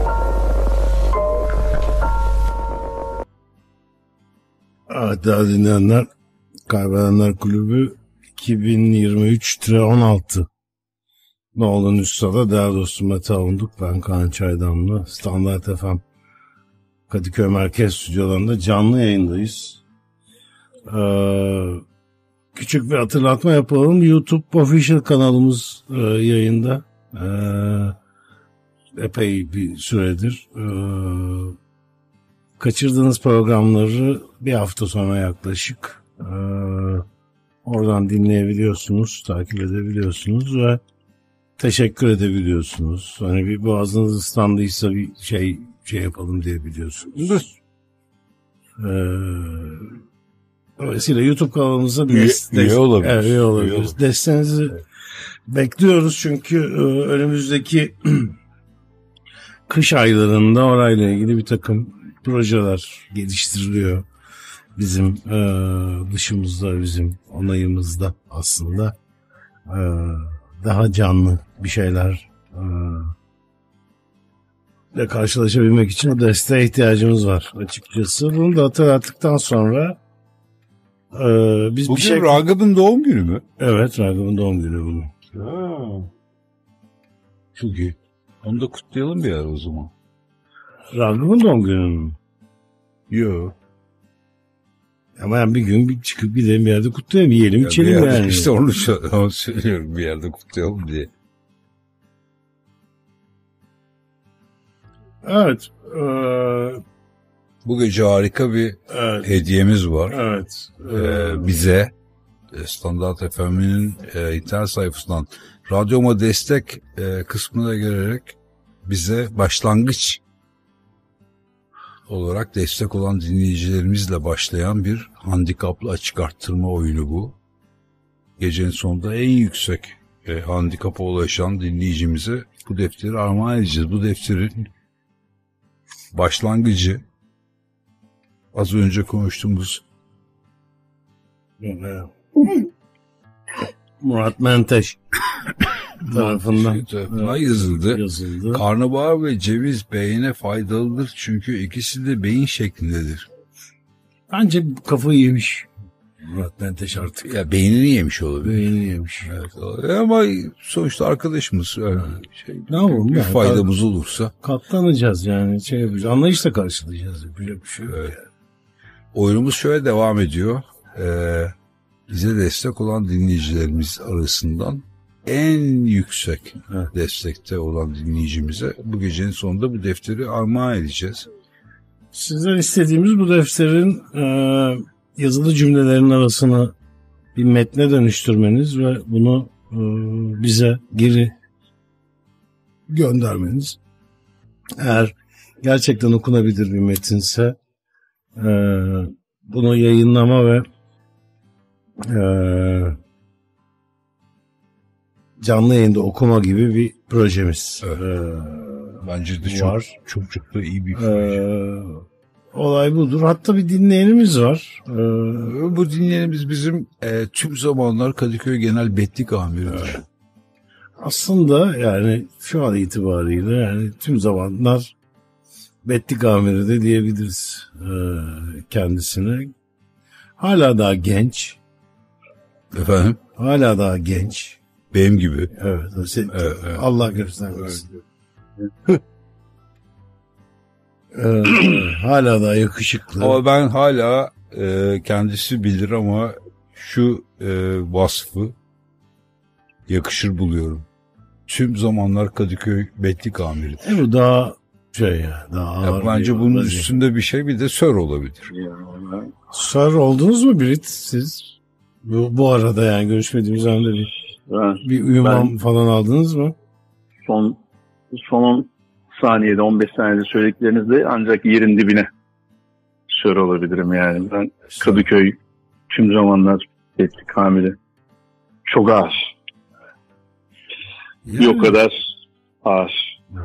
Evet değerli dinleyenler, Kaybedenler Kulübü iki bin yirmi üç on altı Nolan Üstad'a değerli dostum Mete Avunduk, ben Kaan Çaydamlı. Standart F M Kadıköy Merkez Stüdyolarında canlı yayındayız. Ee, küçük bir hatırlatma yapalım. YouTube Official kanalımız e, yayında. Ee, epey bir süredir. Ee, kaçırdığınız programları bir hafta sonra yaklaşık ee, oradan dinleyebiliyorsunuz, takip edebiliyorsunuz ve teşekkür edebiliyorsunuz. Hani bir boğazınız ıslandıysa bir şey şey yapalım diyebiliyorsunuz. Ee, dolayısıyla YouTube kanalımıza üye, des- üye olabilir. Evet, üye olabilir. Desteğinizi evet. bekliyoruz çünkü e, önümüzdeki kış aylarında orayla ilgili bir takım projeler geliştiriliyor. Bizim e, dışımızda, bizim onayımızda aslında. E, daha canlı bir şeyler ile karşılaşabilmek için o desteğe ihtiyacımız var açıkçası. Bunu da hatırlattıktan sonra e, biz bugün bir şey... Ragıp'ın doğum günü mü? Evet, Ragıp'ın doğum günü bugün. Ha. Çok iyi. Onu da kutlayalım bir ara o zaman. Ragıp'ın doğum günü mü? Yok. Ama yani bir gün bir çıkıp gidelim bir yerde kutlayalım, yiyelim, ya içelim yerde, yani. İşte onu, onu söylüyorum, bir yerde kutlayalım diye. Evet. E, Bu gece harika bir evet, hediyemiz var. Evet. E, ee, bize Standart F M'nin e, internet sayfasından radyoma destek e, kısmına girerek bize başlangıç olarak destek olan dinleyicilerimizle başlayan bir handikaplı açık arttırma oyunu bu. Gecenin sonunda en yüksek e, handikapa ulaşan dinleyicimize bu defteri armağan edeceğiz. Bu defterin başlangıcı az önce konuştuğumuz Murat Menteş tarafından, tarafından yazıldı. yazıldı. Karnabahar ve ceviz beyine faydalıdır çünkü ikisi de beyin şeklindedir. Bence kafayı yemiş Murat Menteş artık. Ya beynini yemiş olabilir. Beynini yemiş. Evet, ama sonuçta arkadaşımız. Yani şey, ne yapalım? Bir yani, faydamız kat, olursa. Katlanacağız yani. Şey yapacağız. Anlayışla karşılayacağız. Yapacak bir şey yok. Evet. Yani. Oyunumuz şöyle devam ediyor. Ee, bize destek olan dinleyicilerimiz arasından en yüksek evet. destekte olan dinleyicimize bu gecenin sonunda bu defteri armağan edeceğiz. Sizden istediğimiz bu defterin e, yazılı cümlelerin arasına bir metne dönüştürmeniz ve bunu e, bize geri göndermeniz. Eğer gerçekten okunabilir bir metinse e, bunu yayınlama ve e, canlı yayında okuma gibi bir projemiz evet. e, bence de var. Çok çok çok da iyi bir proje. E, olay budur. Hatta bir dinleyenimiz var. E, Bu dinleyenimiz bizim e, tüm zamanlar Kadıköy Genel Betlik Amiridir. Evet. Aslında yani şu an itibariyle yani tüm zamanlar Betlik Amiri de diyebiliriz e, kendisine. Hala daha genç. Efendim? Hala daha genç. Benim gibi. Evet. Sen, evet, evet. Allah göstermesin. Evet. ee, hala daha yakışıklı. Ama ben hala e, kendisi bilir ama şu e, vasfı yakışır buluyorum. tüm zamanlar Kadıköy Betlik amiridir. E bu daha şey ya. Daha Ya ağır bence bir bunun vaziyet. üstünde bir şey, bir de sör olabilir. Sir oldunuz mu Brit siz? Bu, bu arada yani görüşmediğimiz anda bir, Ben bir uyumam Ben- falan aldınız mı? son son on saniyede on beş saniyede söylediklerinizde ancak yerin dibine sör olabilirim yani. Ben Kadıköy tüm zamanlar Betlik amiri. Çok ağır. Yani- Bir o kadar ağır.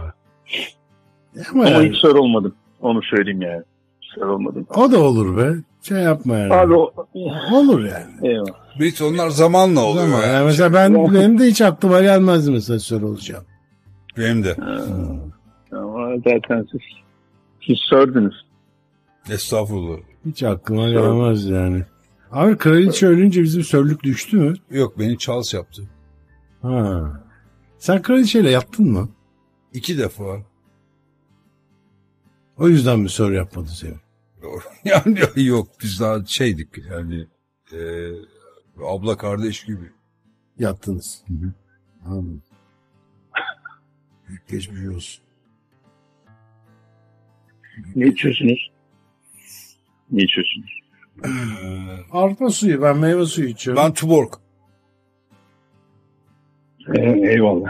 Ama Ama yani, hiç sör olmadım. Onu söyleyeyim yani. Sör olmadım. o da olur be. Şey yapma yani. Abi o... Olur yani. Eyvallah. Brit onlar zamanla oluyor. Ama yani. yani mesela ben benim de hiç aklıma gelmezdi mesela sör olacağım. Benim de. Ama zaten siz siz sördünüz. Estağfurullah. Hiç aklıma gelmez yani. Abi kraliçe ölünce bizim sörlük düştü mü? Yok, beni Charles yaptı. Ha. Sen kraliçeyle yattın mı? İki defa. O yüzden mi sör yapmadı seni? Doğru. Yani yok, biz daha şeydik yani e, abla kardeş gibi. Yattınız. Hı hı. Anladım. Geçmiş olsun. Ne içiyorsunuz? Ne içiyorsunuz? Arpa suyu, ben meyve suyu içiyorum. Ben Tuborg. Ee, eyvallah.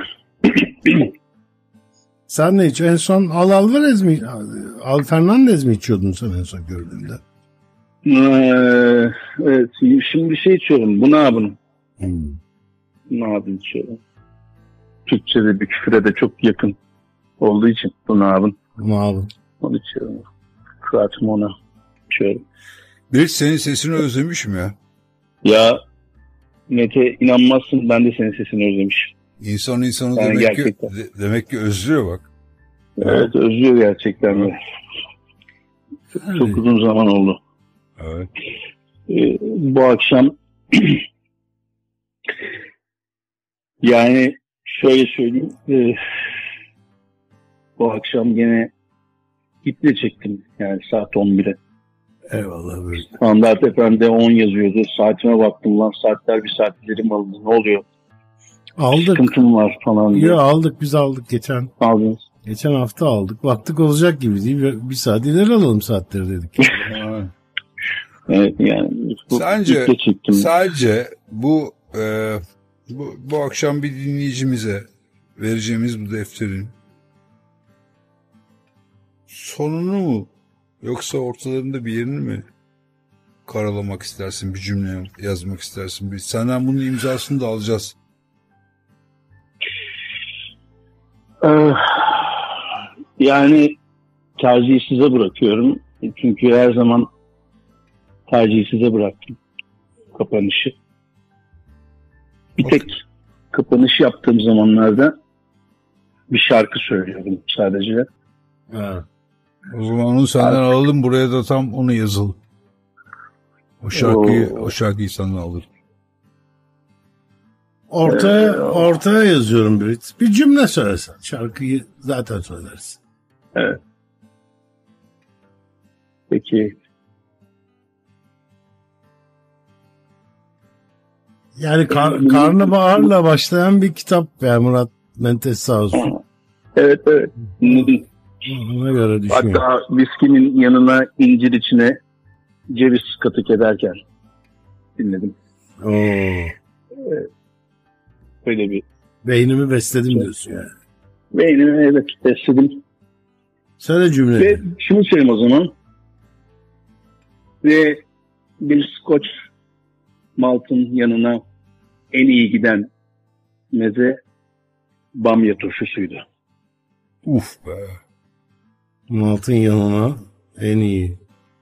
Sen ne içiyorsun? En son Al Alvarez mi? Al Fernandez mi içiyordun sen en son gördüğümde? Ee, evet, şimdi bir şey içiyorum. Bu ne yapın? Hmm. Ne yapın içiyorum? Türkçe'de bir küfüre de çok yakın olduğu için bu ne yapın? Ama abi. Onu içiyorum. Kıraatımı ona içiyorum. Brit senin sesini özlemişim ya. Ya Mete inanmazsın, ben de senin sesini özlemişim. İnsan insanı Yani demek gerçekten. ki de- demek ki özlüyor bak. Evet, özlüyor gerçekten de. Yani, Çok uzun zaman oldu. Evet. Ee, bu akşam yani şöyle söyleyeyim, e, bu akşam gene iple çektim yani saat on bire. eyvallah böyle. Standart F M'de on yazıyordu. Saatime baktım, lan saatler bir saatlerim aldı. Ne oluyor? Aldık. Sıkıntım var falan diye. Yo, aldık biz aldık geçen. Aldınız. Geçen hafta aldık. Baktık olacak gibi değil. Bir, bir saat ileri alalım saatleri dedik. Ha. Evet yani. Bu Sence iple çektim. sadece bu, e, bu bu akşam bir dinleyicimize vereceğimiz bu defterin sonunu mu yoksa ortalarında bir yerini mi karalamak istersin, bir cümle yazmak istersin? Bir, senden bunun imzasını da alacağız. Ee, yani tercihi size bırakıyorum. Çünkü her zaman tercihi size bıraktım. Kapanışı. Bir tek kapanış yaptığım zamanlarda bir şarkı söylüyorum sadece. Ha. O zaman onu senden alalım, buraya da tam onu yazalım. O şarkıyı, Oo. o şarkıyı senden alırım. Ortaya, Evet. ortaya yazıyorum Brit. Bir cümle söylesen. Şarkıyı zaten söylersin. Peki. Yani kar, karnabaharla başlayan bir kitap yani Murat Menteş sağ olsun. Evet evet. Dinledim. Ona göre düşünüyorum. Hatta viskinin yanına incir içine ceviz katık ederken dinledim. Oo. Öyle bir Beynimi besledim diyorsun yani. beynimi evet besledim. Söyle Ve cümleyi. şunu söyleyeyim o zaman. Ve bir Scotch maltın yanına en iyi giden meze bamya turşusuydu. Uf be. Maltın yanına en iyi.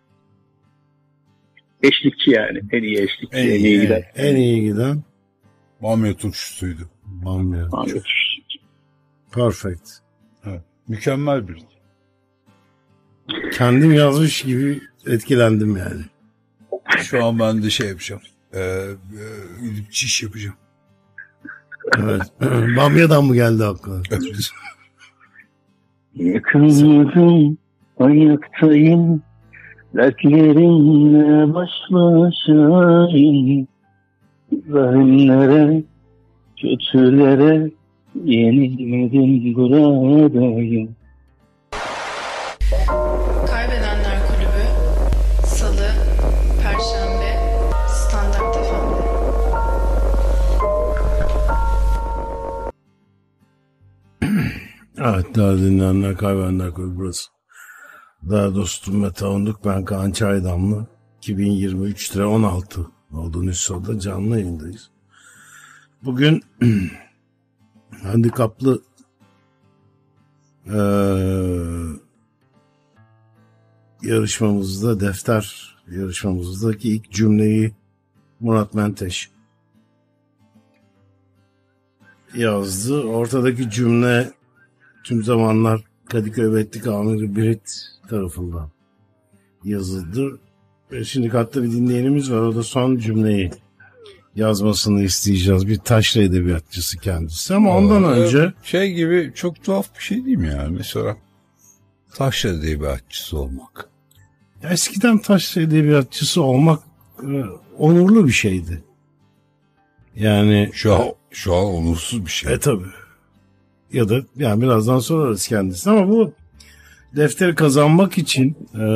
Eşlikçi yani. En iyi eşlikçi. En En, iyi, iyi giden. En iyi giden Bamya turşusuydu. bamya. Bamya turşusu. Perfect. Evet. Mükemmel bir. Kendim yazmış gibi etkilendim yani. Şu an ben de şey yapacağım. Ee, e, gidip çiş yapacağım. Evet. Bamyadan mı geldi aklına? Yıkılmadım, ayaktayım. Dertlerimle baş başayım. Zalimlere, kötülere Yenilmedim buradayım. Kaybedenler Kulübü Salı, Perşembe, Standart F M'de. Evet, daha dinleyenler, Kaybedenler Kulübü burası. Daha dostum Mete Onduk, ben Kaan Çaydamlı. iki bin yirmi üç on altı olduğu Nüsa'da canlı yayındayız. Bugün handikaplı ee, yarışmamızda, defter yarışmamızdaki ilk cümleyi Murat Menteş yazdı. Ortadaki cümle tüm zamanlar Kadıköy Betlik Amiri Birit tarafından yazıldı. Ve şimdi hatta bir dinleyenimiz var. O da son cümleyi yazmasını isteyeceğiz. Bir taşra edebiyatçısı kendisi. Ama ondan Aa, önce... Şey gibi çok tuhaf bir şey değil mi yani? Mesela taşra edebiyatçısı olmak. Eskiden taşra edebiyatçısı olmak e, onurlu bir şeydi. Yani... Şu an, şu an onursuz bir şey. E tabii. Ya da yani birazdan sorarız kendisine ama bu defteri kazanmak için e,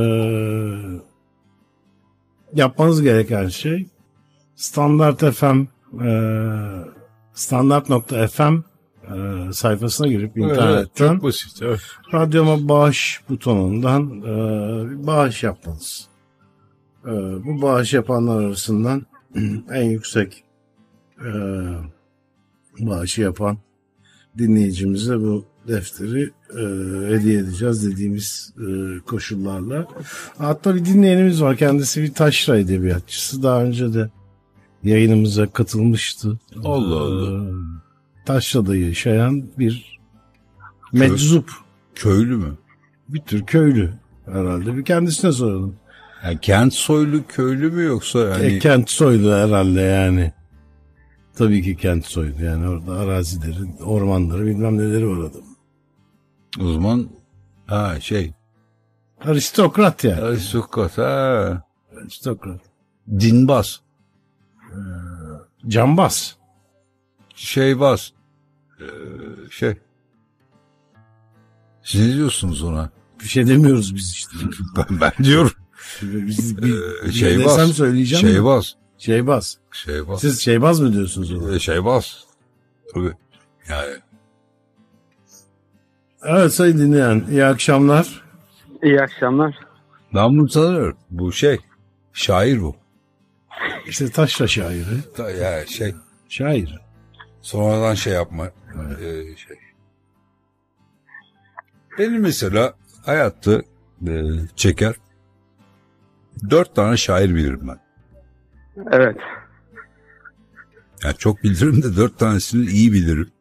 yapmanız gereken şey Standart F M e, standart nokta f m e, sayfasına girip internetten Evet, çok basit. Evet. radyoma bağış butonundan e, bir bağış yapmanız. E, bu bağış yapanlar arasından en yüksek e, bağışı yapan dinleyicimize bu defteri e, hediye edeceğiz dediğimiz e, koşullarla. Hatta bir dinleyenimiz var. Kendisi bir taşra edebiyatçısı. Daha önce de yayınımıza katılmıştı. Allah Allah. E, Taşra'da yaşayan bir meczup. Köylü mü? Bir tür köylü herhalde. Bir kendisine soralım. Yani kent soylu köylü mü yoksa yani... E, kent soylu herhalde yani. Tabii ki kent soylu. Yani orada arazileri, ormanları bilmem neleri var adamın. O zaman ha şey... Aristokrat yani. Aristokrat ha. Aristokrat. Dinbaz. Cambaz. Şeybaz. Ee, şey. Siz ne diyorsunuz ona? Bir şey demiyoruz biz işte. Ben, ben diyorum. Biz bir, Ee, bir şeybaz. desem söyleyeceğim. mi? Şeybaz. Şeybaz. Şeybaz. Siz şeybaz mı diyorsunuz ona? Ee, Şeybaz. Tabii. Yani. Evet sayın dinleyen, iyi akşamlar. İyi akşamlar. Ben bunu tanıyorum. Bu şey. Şair bu. İşte taşra şairi. Ta, ya şey. Şair. Sonradan şey yapma. Ee, şey. Benim mesela hayatta e, çeker. Dört tane şair bilirim ben. Evet. Yani çok bilirim de dört tanesini iyi bilirim.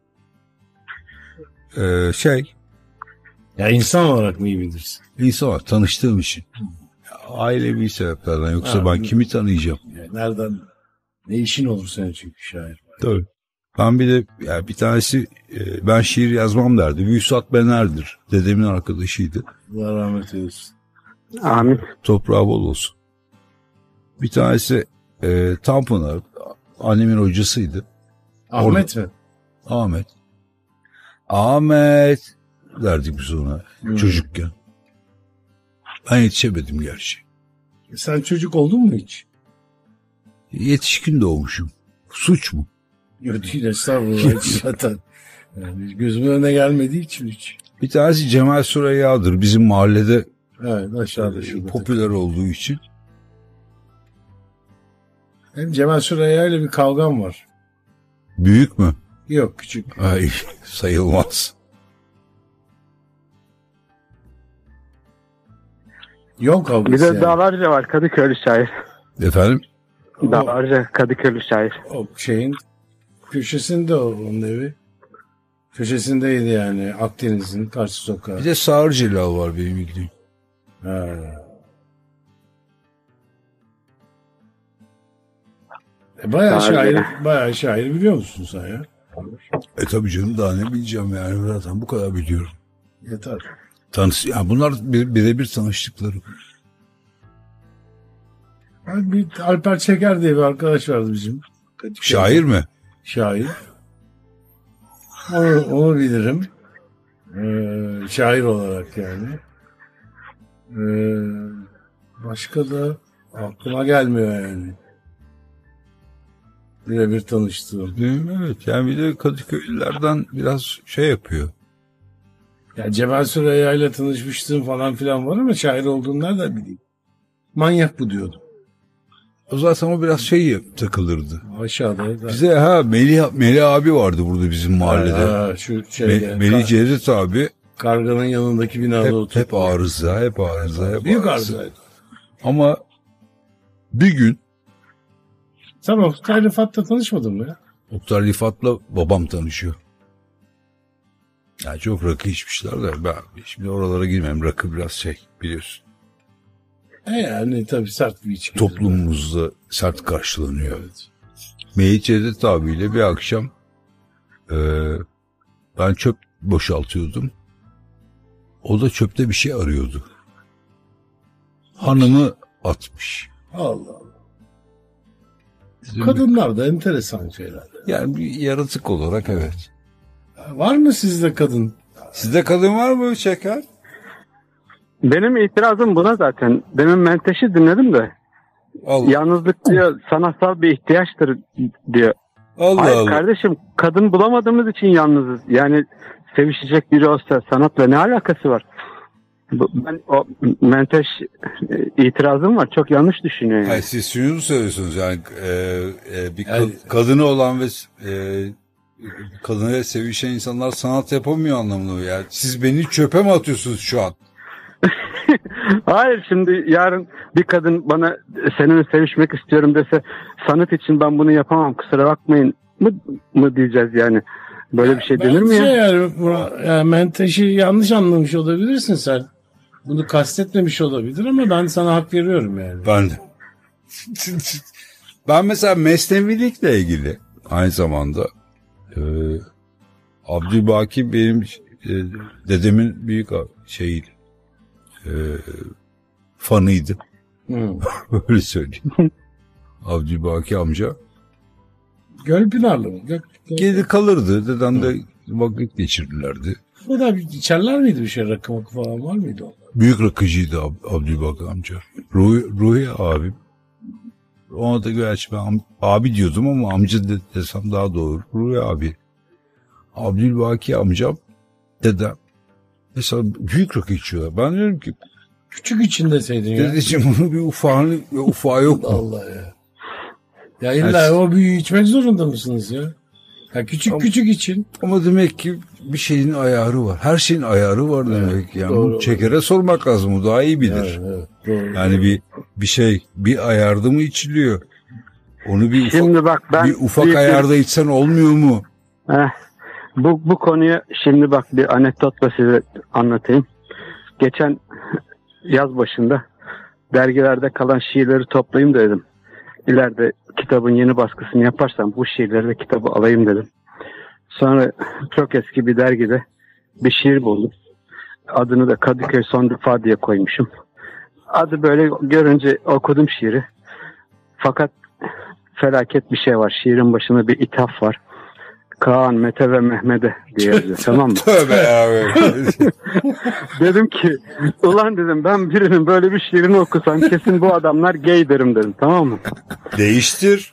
Ee, şey. Ya insan olarak mı iyi bilirsin? İnsan var tanıştığım için. Ya, ailevi sebeplerden yoksa Ha, ben kimi tanıyacağım? Yani nereden, ne işin olur senin çünkü şair. Tabii. Ben bir de yani bir tanesi e, ben şiir yazmam derdi. Vüsat Bener'dir. Dedemin arkadaşıydı. Allah rahmet eylesin. Amin. Toprağı bol olsun. Bir tanesi e, Tanpınar. Annemin hocasıydı. Ahmet mi? Ahmet. Ahmet derdik biz ona hmm. çocukken. Ben yetişemedim gerçi. E sen çocuk oldun mu hiç? Yetişkin doğmuşum. Suç mu? Yok değil, estağfurullah. Hiç zaten. Yani gözümün önüne gelmediği için hiç. Bir tanesi Cemal Süreyya'dır. Bizim mahallede evet, aşağıda şurada popüler olduğu için. Hem Cemal Süreyya ile bir kavgam var. Büyük mü? Yok, küçük. Ay, sayılmaz. Yok kavgası Bir de yani. Dağlarca var, Kadıköylü şair. Efendim? O, Dağlarca, Kadıköylü şair. o şeyin köşesinde o, onun evi. Köşesindeydi yani, Akdeniz'in karşı sokağı. Bir de Sağır Celal var benim ilgili. Ha. E bayağı Sağır şair, Celal. bayağı şair biliyor musun sen ya? E tabii canım, daha ne bileceğim yani, zaten bu kadar biliyorum. Yeter. Tanış, yani bunlar bir- birebir tanıştıkları. Yani bir Alper Çeker diye bir arkadaş vardı bizim. Şair mi? Şair. Onu, onu bilirim. Ee, şair olarak yani. Ee, başka da aklıma gelmiyor yani. Birebir tanıştığım. Değil mi? Evet. Yani bir de Kadıköylülerden biraz şey yapıyor. Ya Cemal Süreyya ile tanışmıştım falan filan var ama şair olduğunu nereden bileyim? Manyak bu diyordum. O zaten o biraz şey takılırdı. Aşağıda. Bize ha Melih, Melih abi vardı burada bizim mahallede. Ha, şu şeyde, Me, Melih Cevdet abi. Karganın yanındaki binada Hep, oturuyor. hep arıza, hep arıza, hep Büyük arıza. arızaydı. Ama bir gün Sen Oktay Rıfat'la tanışmadın mı ya? Oktay Rıfat'la babam tanışıyor. Yani çok rakı içmişler de ben şimdi oralara girmem. Rakı biraz şey biliyorsun. E yani tabii sert bir içki. Toplumumuzda sert karşılanıyor. Evet. Melih Cevdet abiyle bir akşam e, ben çöp boşaltıyordum. O da çöpte bir şey arıyordu. Hanımı atmış. Allah Allah. Kadınlar da enteresan şeyler. Yani bir yaratık olarak evet. Var mı sizde kadın? Sizde kadın var mı Şeker? Benim itirazım buna zaten. Demin Menteş'i dinledim de. Allah Yalnızlık diyor sanatsal bir ihtiyaçtır diyor. Allah. Hayır Allah. kardeşim, kadın bulamadığımız için yalnızız. Yani sevişecek biri olsa sanatla ne alakası var? Bu- Ben o Menteş e, itirazım var. Çok yanlış düşünüyor. Yani. Hayır, siz şunu mu söylüyorsunuz yani e, e, bir Yani- kad- kadını olan ve e, kadınıyla sevişen insanlar sanat yapamıyor anlamında mı yani? Siz beni çöpe mi atıyorsunuz şu an? Hayır, şimdi yarın bir kadın bana seninle sevişmek istiyorum dese sanat için ben bunu yapamam kusura bakmayın mı, mı diyeceğiz yani? Böyle bir şey denir mi Bence ya? yani, buna- yani Menteş'i yanlış anlamış olabilirsin sen. Bunu kastetmemiş olabilir ama ben sana hak veriyorum yani. Ben de. Ben mesela mesnevilikle ilgili aynı zamanda e, Abdülbaki benim e, dedemin büyük şeyiydi. E, fanıydı. Hı. Öyle söyleyeyim. Abdülbaki amca. Gölpınarlı mı? Gök, gök. Geri kalırdı. Dedem de vakit geçirirlerdi. O da bir- içerler miydi bir şey? Rakı makı falan var mıydı o? Büyük rakıcıydı Ab- Abdülbaki amca. Ruhi, Ruhi abim. Ona da gerçi ben am- abi diyordum ama amca de, desem daha doğru. Ruhi abi. Abdülbaki amcam, dedem. Mesela büyük rakı içiyorlar. Ben diyorum ki Küçük için deseydin ya. dedeciğim bunun bir ufağını, bir ufağı yok mu? Allah ya. Ya illa Evet. o büyüğü içmek zorunda mısınız ya? Ya küçük Ama- küçük için. Ama demek ki bir şeyin ayarı var. Her şeyin ayarı var demek. Yani doğru. bu Çeker'e sormak lazım. O daha iyi bilir. Evet, evet, doğru. Yani bir bir şey bir ayarda mı içiliyor? Onu bir ufak, Şimdi bak ben bir ufak bir- ayarda içsen olmuyor mu? Heh, bu, bu konuya şimdi bak bir anekdotla size anlatayım. Geçen yaz başında dergilerde kalan şiirleri toplayayım dedim. İleride kitabın yeni baskısını yaparsam bu şiirleri de kitabı alayım dedim. Sonra çok eski bir dergide bir şiir buldum. Adını da Kadıköy Son Defa diye koymuşum. Adı böyle görünce okudum şiiri. Fakat felaket bir şey var. Şiirin başında bir ithaf var. Kaan, Mete ve Mehmet'e diye yazıyor. Tamam mı? Tövbe abi. Dedim ki ulan dedim ben birinin böyle bir şiirini okusam kesin bu adamlar gay derim dedim. Tamam mı? Değiştir.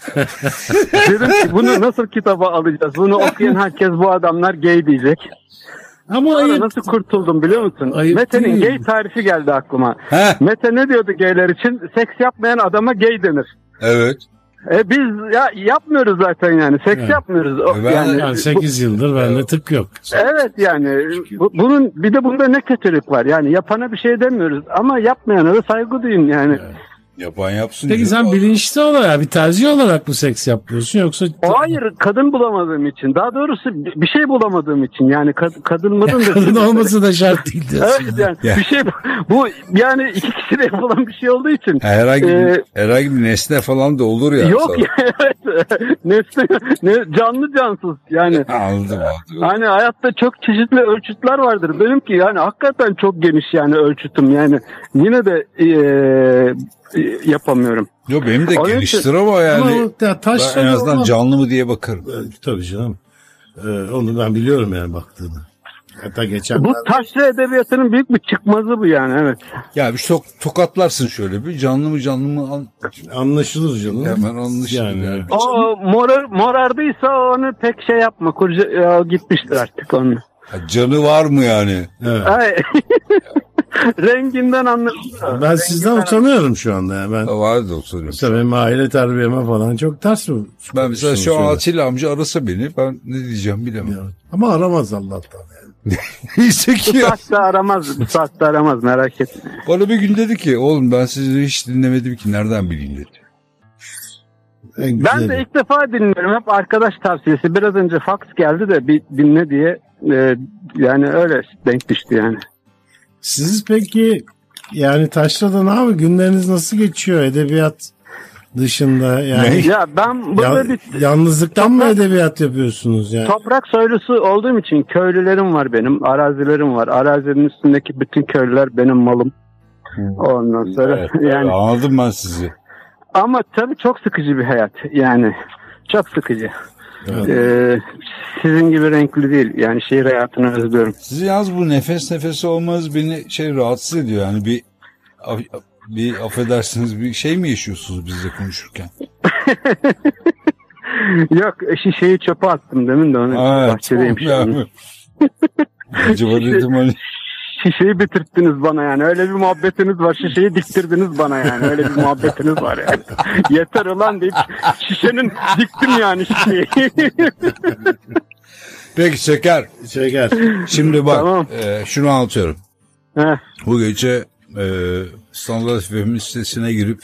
Dedim ki bunu nasıl kitaba alacağız? Bunu okuyan herkes bu adamlar gay diyecek. Ama Sonra ayıp. nasıl kurtuldum biliyor musun? Ayıp Mete'nin değil. gay tarifi geldi aklıma. He, Mete ne diyordu gayler için? Seks yapmayan adama gay denir. evet. E biz ya yapmıyoruz zaten yani. Seks Evet. yapmıyoruz. O- E ben- yani, Yani bu- sekiz yıldır bende tık yok. evet yani bu- bunun bir de bunda ne kötülük var? Yani yapana bir şey demiyoruz ama yapmayana da saygı duyun yani. Yapan yapsın. Peki diyor. sen bilinçli olarak bir tercih olarak mı seks yapıyorsun yoksa O hayır kadın bulamadığım için. Daha doğrusu bir şey bulamadığım için. Yani kad- kadın mıdın da. kadın olması da şart değil diyorsun. Evet yani Ya. bir şey bu, bu yani iki kişiyle yapılan bir şey olduğu için. Herhangi, bir- Ee, herhangi bir nesne falan da olur ya. Yok ya evet. Nesne, ne, canlı cansız yani. Anladım anladım. Hani hayatta çok çeşitli ölçütler vardır. Benimki yani hakikaten çok geniş yani ölçütüm yani. Yine de eee, yapamıyorum. Yok benim de Onun için- geniştir ama yani Ama ya taş ben en azından ama- canlı mı diye bakarım. Evet, tabii canım. Ee, onu ben biliyorum yani baktığını. Hatta geçen Bu taşra edebiyatının büyük bir çıkmazı bu yani, evet. Ya bir tok, tokatlarsın şöyle bir, canlı mı canlı mı an, anlaşılır canım. hemen anlaşılır Yani. yani. O morar, morardıysa onu pek şey yapma. Kurca, ya, gitmiştir artık onun. Ya canı var mı yani? Evet. Ay. Renginden anlaşılır. Ben sizden utanıyorum şu anda. Yani. Ben Vardı o soruyor. mesela benim aile terbiyeme falan çok ters mi? Ben mesela şu an Atilla amca arasa beni, ben ne diyeceğim bilemem. Ya. Ama aramaz Allah'tan yani. Neyse ki Bu ya. saatte aramaz. Bu saatte aramaz, merak etme. Bana bir gün dedi ki oğlum ben sizi hiç dinlemedim ki, nereden bileyim dedi. En Ben güzeli. de ilk defa dinliyorum. Hep arkadaş tavsiyesi. Biraz önce fax geldi de bir dinle diye. Ee, yani öyle denk düştü yani. Siz peki yani Taşra'da ne yapıyor? Günleriniz nasıl geçiyor edebiyat dışında? Yani Ya ben burada ya- bir yalnızlıktan mı Toprak- edebiyat yapıyorsunuz yani? toprak soylusu olduğum için köylülerim var benim. Arazilerim var. Arazilerin üstündeki bütün köylüler benim malım. Ondan sonra Evet, yani anladım ben sizi. ama tabii çok sıkıcı bir hayat. Yani çok sıkıcı. Evet. Ee, sizin gibi renkli değil. Yani şehir hayatını özlüyorum. Sizin yalnız bu nefes nefese olmanız beni şey rahatsız ediyor yani, bir bir affedersiniz bir şey mi yaşıyorsunuz bizle konuşurken? Yok, şişeyi çöpe attım demin de onu Evet, bahçedeyim şu an. yani. Acaba dedim hani Şişeyi bitirttiniz bana yani. Öyle bir muhabbetiniz var. Şişeyi diktirdiniz bana yani. Öyle bir muhabbetiniz var yani. Yeter ulan deyip şişenin diktim yani şişeyi. peki Şeker, Şeker. şimdi bak Tamam. e, şunu anlatıyorum. Heh, Bu gece e, Standart F M'in sitesine girip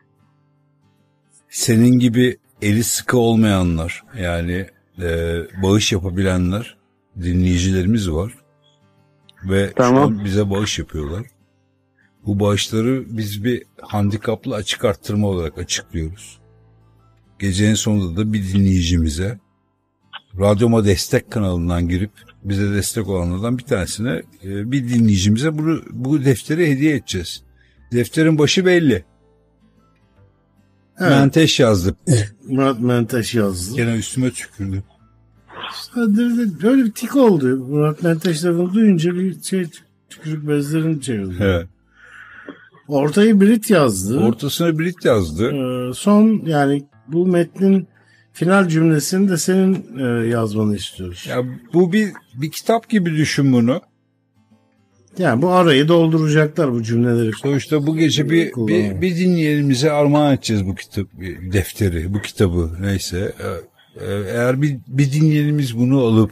senin gibi eli sıkı olmayanlar, yani e, bağış yapabilenler, dinleyicilerimiz var. Ve Tamam. şu an bize bağış yapıyorlar. Bu bağışları biz bir handikaplı açık arttırma olarak açıklıyoruz. Gecenin sonunda da bir dinleyicimize Radyoma Destek kanalından girip bize destek olanlardan bir tanesine, e, bir dinleyicimize bunu, bu defteri hediye edeceğiz. Defterin başı belli. Evet. Menteş yazdık. Murat Menteş yazdı. Gene üstüme tükürdü. Sadece böyle bir tik oldu. Murat Menteş lafını duyunca bir şey tükürük bezlerini çevirdi. Evet. Ortayı Brit yazdı. Ortasına Brit yazdı. Ee, son yani bu metnin final cümlesini de senin e, yazmanı istiyoruz. Ya bu bir bir kitap gibi düşün bunu. Yani bu arayı dolduracaklar bu cümleleri. Sonuçta bu gece bir, bir, bir dinleyenimize armağan edeceğiz bu kitap, bir defteri, bu kitabı neyse. Eğer bir, bir dinleyenimiz bunu alıp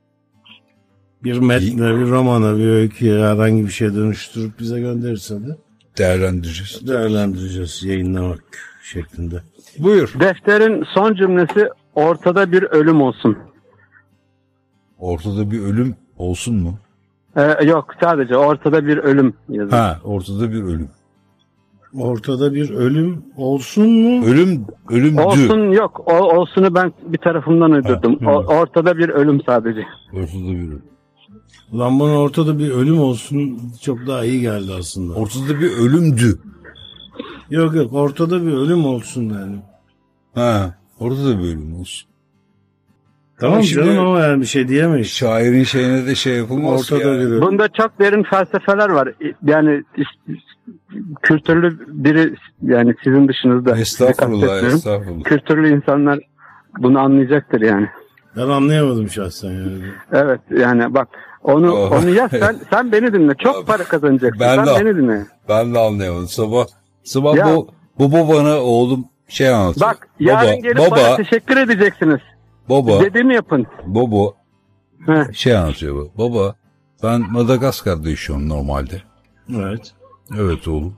Bir metne, bir romana, bir öyküye herhangi bir şey dönüştürüp bize gönderirse de değerlendireceğiz. değerlendireceğiz yayınlamak şeklinde. Buyur. defterin son cümlesi ortada bir ölüm olsun. Ortada bir ölüm olsun mu? Ee, yok, sadece ortada bir ölüm yazın. Ha, ortada bir ölüm. Ortada bir ölüm olsun mu? Ölüm, ölümdü. Olsun yok. O, olsunu ben bir tarafımdan uydurdum. Ha, O, ortada bir ölüm sadece. Ortada bir ölüm. Ulan bana ortada bir ölüm olsun çok daha iyi geldi aslında. Ortada bir ölümdü. Yok yok ortada bir ölüm olsun yani. Ha, ortada bir ölüm olsun. Tamam şimdi- canım ama yani bir şey diyemeyiz. Şairin şeyine de şey yapılmaz Ortada yani. bir ölüm. Bunda çok derin felsefeler var. Yani is- kültürlü biri, yani sizin dışınızda. sizi Estağfurullah, kastetmiyorum. estağfurullah. Kültürlü insanlar bunu anlayacaktır yani. Ben anlayamadım şahsen yani. Evet yani bak onu Oh. onu yaz, sen sen beni dinle. Çok para kazanacaksın. Ben sen de- beni dinle. Ben de anlayamadım. Sabah sabah Ya. bu, bu babana oğlum şey anlatıyor. Bak yarın baba, gelip baba, bana teşekkür edeceksiniz. baba, Dediğimi yapın. baba Heh. şey anlatıyor bu. Baba ben Madagaskar'da yaşıyorum normalde. Evet. Evet oğlum.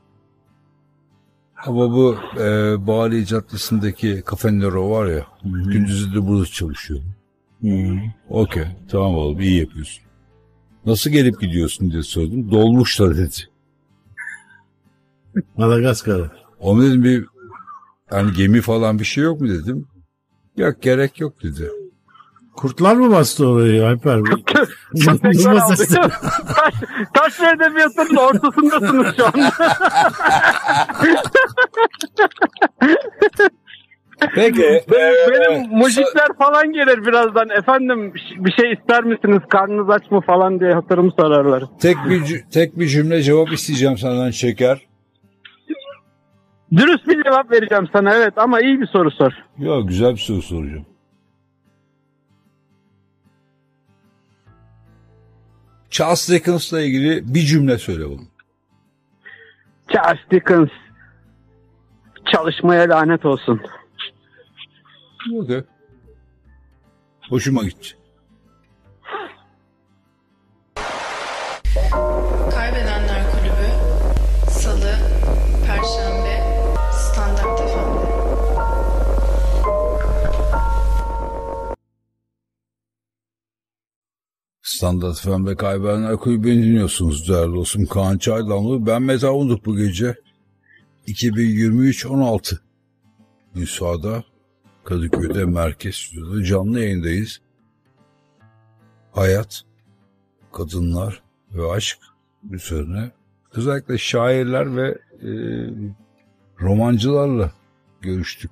Ama bu e, Bali Caddesi'ndeki Cafe Nero var ya, gündüzü de burada çalışıyor. Hı. Okey, tamam oğlum, iyi yapıyorsun. Nasıl gelip gidiyorsun diye sordum. Dolmuş da dedi. Madagaskar'a. Onun dedim bir hani gemi falan bir şey yok mu dedim. Yok, gerek yok dedi. Kurtlar mı bastı orayı Alper Bey? Köpekler aldı. taş, taş ve edebiyatının ortasındasınız şu anda. Peki. Benim, benim mujikler falan gelir birazdan. Efendim bir şey ister misiniz? Karnınız aç mı falan diye hatırımı sorarlar. Tek bir tek bir cümle cevap isteyeceğim senden Şeker. Dürüst bir cevap vereceğim sana, evet, ama iyi bir soru sor. Ya güzel bir soru soracağım. Charles Dickens'la ilgili bir cümle söyle bana. Charles Dickens çalışmaya lanet olsun. Okay. Hoşuma gitti. Kaybedenler Kulübü Salı, Perşembe, Standart F M'de. Standart F M'de Kaybedenler Kulübü'nü dinliyorsunuz değerli dostum. Kaan Çaydanlı. Ben Meta Unduk bu gece. iki bin yirmi üç on altı Nisa'da Kadıköy'de Merkez Stüdyo'da canlı yayındayız. Hayat, kadınlar ve aşk üzerine özellikle şairler ve e, romancılarla görüştük.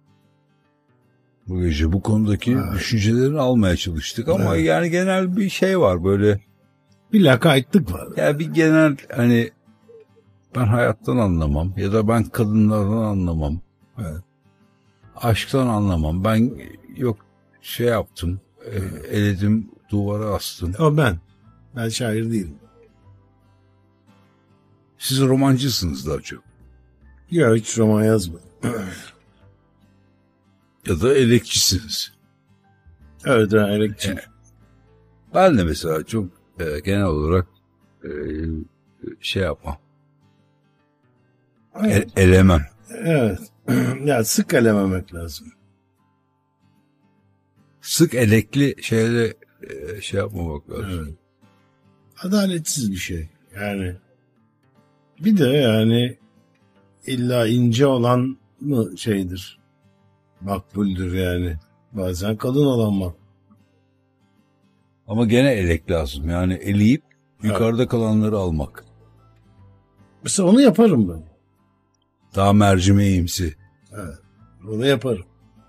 Bu gece bu konudaki evet. düşüncelerini almaya çalıştık ama evet. yani genel bir şey var böyle. Bir lakaytlık var. Ya bir genel hani ben hayattan anlamam ya da ben kadınlardan anlamam. Evet. Aşktan anlamam. Ben yok şey yaptım, e, eledim, duvara astım. O ben. Ben şair değilim. Siz romancısınız daha çok. Ya hiç roman yazmadım. Ya da elekçisiniz. Evet, ben elekçiyim. Yani, ben de mesela çok e, genel olarak e, şey yapmam. Evet. E, elemem. Evet. Ya sık elememek lazım. Sık elekli şeyle e, şey yapmamak lazım. Evet. Adaletsiz bir şey. Yani bir de yani illa ince olan mı şeydir? Makbuldür yani. Bazen kadın olan mı? Ama gene elek lazım. Yani eleyip yukarıda evet. kalanları almak. Mesela onu yaparım ben. Daha mercimeğimsi. Evet. Onu yaparım.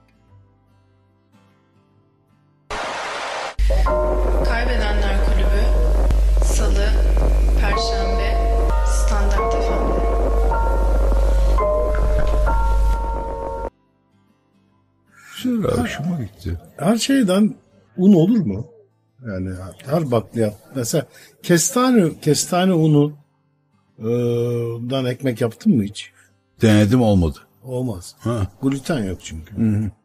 Kaybedenler Kulübü Salı, Perşembe, Standart F M'de. Güzel abi, hoşuma gitti. Her şeyden un olur mu? Yani her bakliyat. Mesela kestane, kestane unu dan ekmek yaptın mı hiç? Denedim, olmadı. Olmaz. Ha. Gluten yok çünkü. Hı hı.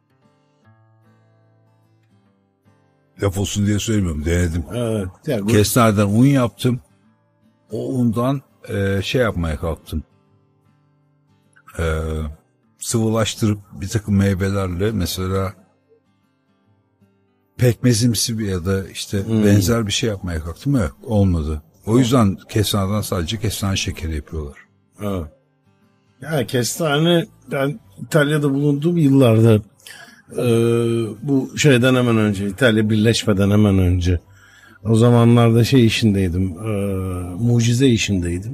Laf olsun diye söylemiyorum. Denedim. Evet. Yani kestaneden un yaptım. O undan e, şey yapmaya kalktım. E, sıvılaştırıp bir takım meyvelerle mesela pekmezimsi bir ya da işte hmm. benzer bir şey yapmaya kalktım. Evet, olmadı. O yüzden kestaneden sadece kestane şekeri yapıyorlar. Evet. Yani kestane, ben İtalya'da bulunduğum yıllarda e, bu şeyden hemen önce, İtalya birleşmeden hemen önce, o zamanlarda şey işindeydim, e, mucize işindeydim.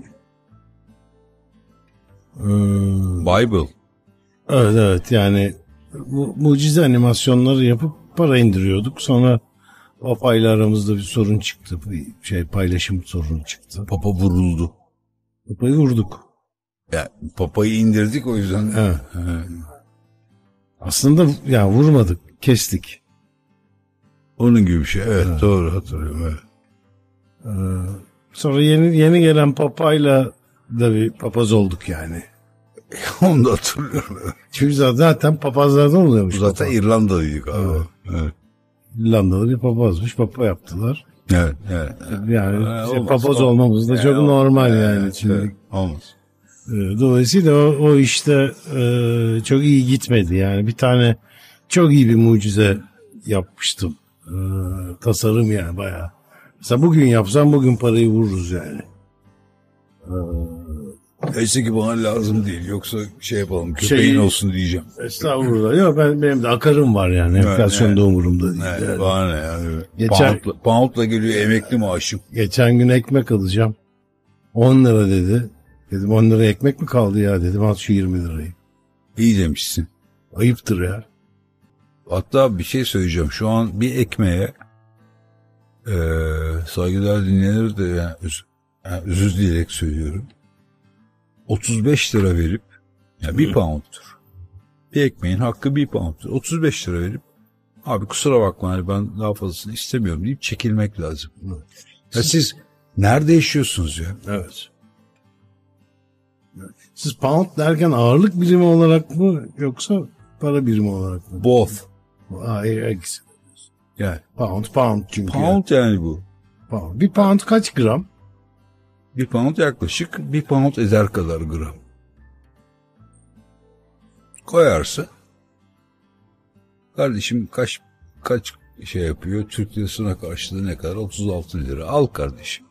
E, Bible. Evet evet, yani bu mucize animasyonları yapıp para indiriyorduk. Sonra Papa ile aramızda bir sorun çıktı, bir şey paylaşım sorunu çıktı. Papa vuruldu. Papayı vurduk. Ya Papayı indirdik, o yüzden. Evet. Evet. Aslında ya vurmadık, kestik. Onun gibi bir şey. Evet, evet. Doğru hatırlıyorum. Evet. Ee, sonra yeni yeni gelen papayla da bir papaz olduk yani. Onu da hatırlıyorum. Çünkü zaten papazlardan oluyormuş. Zaten papa. İrlandalıydık abi. Evet. Evet. İrlandalı bir papazmış, papa yaptılar. Evet, evet. Yani ee, işte papaz olmaz. Olmamız da ee, çok normal ee, yani. Evet, şimdi. Evet, olmaz. Dolayısıyla o, o işte e, çok iyi gitmedi yani. Bir tane çok iyi bir mucize yapmıştım. E, tasarım yani bayağı. Mesela bugün yapsam bugün parayı vururuz yani. E, Neyse ki bana lazım değil. Yoksa şey yapalım, köpeğin şey, olsun diyeceğim. Estağfurullah. Yok, ben, benim de akarım var yani. Enflasyonda evet, umurumda değil. Evet, yani. Bana ne yani. Geçen, Pound'la, Pound'la geliyor emekli maaşım. Geçen gün ekmek alacağım. on lira dedi. Dedim on lira ekmek mi kaldı ya dedim, al şu yirmi lirayı. İyi demişsin. Ayıptır ya. Hatta bir şey söyleyeceğim. Şu an bir ekmeğe e, saygıdeğer dinleyenler de yani, öz, yani özür dileyerek söylüyorum. otuz beş lira verip yani bir pound'tur. Bir ekmeğin hakkı bir pound'tur. otuz beş lira verip abi kusura bakma hani ben daha fazlasını istemiyorum deyip çekilmek lazım. Ya siz nerede yaşıyorsunuz ya? Evet. Siz pound derken ağırlık birimi olarak mı yoksa para birimi olarak mı? Both. Hayır, ikisi. Yani Pound, pound çünkü. pound yani bu. Pound. Bir pound kaç gram? Bir pound yaklaşık bir pound eder kadar gram. Koyarsın. Kardeşim kaç kaç şey yapıyor? Türk lirasına karşılığı ne kadar? otuz altı lira. Al kardeşim.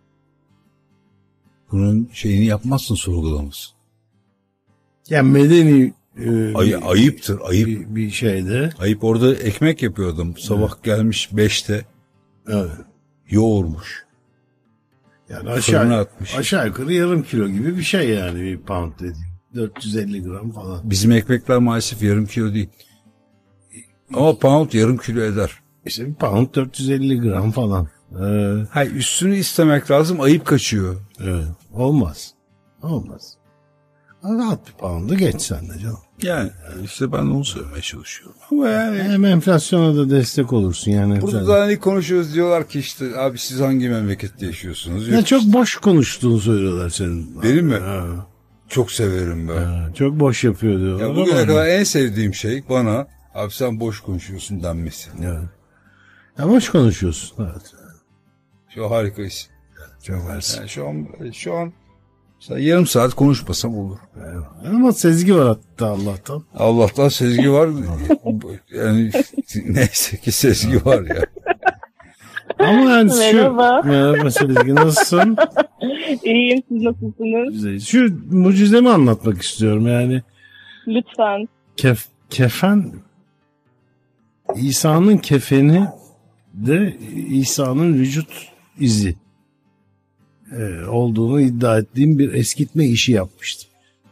Bunun şeyini yapmazsın, sorgulamasın. Yani medeni e, Ay, bir, ayıptır, ayıp. bir, bir şeyde. Ayıp, orada ekmek yapıyordum. Sabah evet. Gelmiş beşte. Evet. Yoğurmuş. Yani aşağı, aşağı yukarı yarım kilo gibi bir şey yani bir pound dediğim. dört yüz elli gram falan. Bizim ekmekler maalesef yarım kilo değil. Ama pound yarım kilo eder. İşte bir pound dört yüz elli gram falan. Ee, Hayır, üstünü istemek lazım, ayıp kaçıyor. Evet. Olmaz. Olmaz. Rahat bir pound'u geç sen de canım. Yani işte ben onu söylemeye çalışıyorum. Ama yani hem enflasyona da destek olursun yani. Burada da hani konuşuyoruz, diyorlar ki işte abi siz hangi memlekette yaşıyorsunuz? Ya çok boş konuştuğunu söylüyorlar senin. Benim mi? Ha. Çok severim ben. Ha, çok boş yapıyor diyorlar. Ya bugüne kadar en sevdiğim şey bana abi sen boş konuşuyorsun denmesi. Evet. Ya boş konuşuyorsun. Evet. Şu harikaysın. Çok versin. Yani şu an şu an yarım saat konuşmasam olur. Evet. Ama sezgi var hatta Allah'tan. Allah'tan sezgi var. Yani neyse ki sezgi var ya. Ama yani şu... Merhaba. Merhaba Sezgi, nasılsın? İyiyim, siz nasılsınız? Güzel. Şu mucizemi anlatmak istiyorum yani. Lütfen. Kef, kefen, İsa'nın kefeni de İsa'nın vücut izi e, olduğunu iddia ettiğim bir eskitme işi yapmıştım.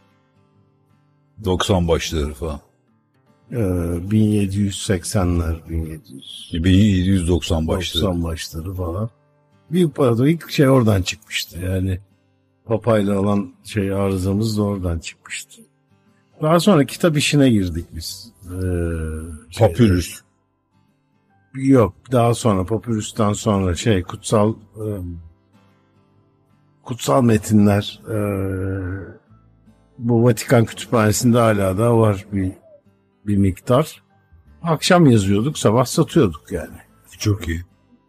doksan başları falan. E, bin yedi yüz seksenler, bin yedi yüz. bin yedi yüz doksan başları. doksan başları falan. Büyük paradoks ilk şey oradan çıkmıştı. Yani papayla olan şey arızamız da oradan çıkmıştı. Daha sonra kitap işine girdik biz. Ee, Papyrus. Yok, daha sonra Papyrus'tan sonra şey kutsal e, kutsal metinler e, bu Vatikan Kütüphanesi'nde hala da var bir bir miktar. Akşam yazıyorduk, sabah satıyorduk yani. Çok iyi.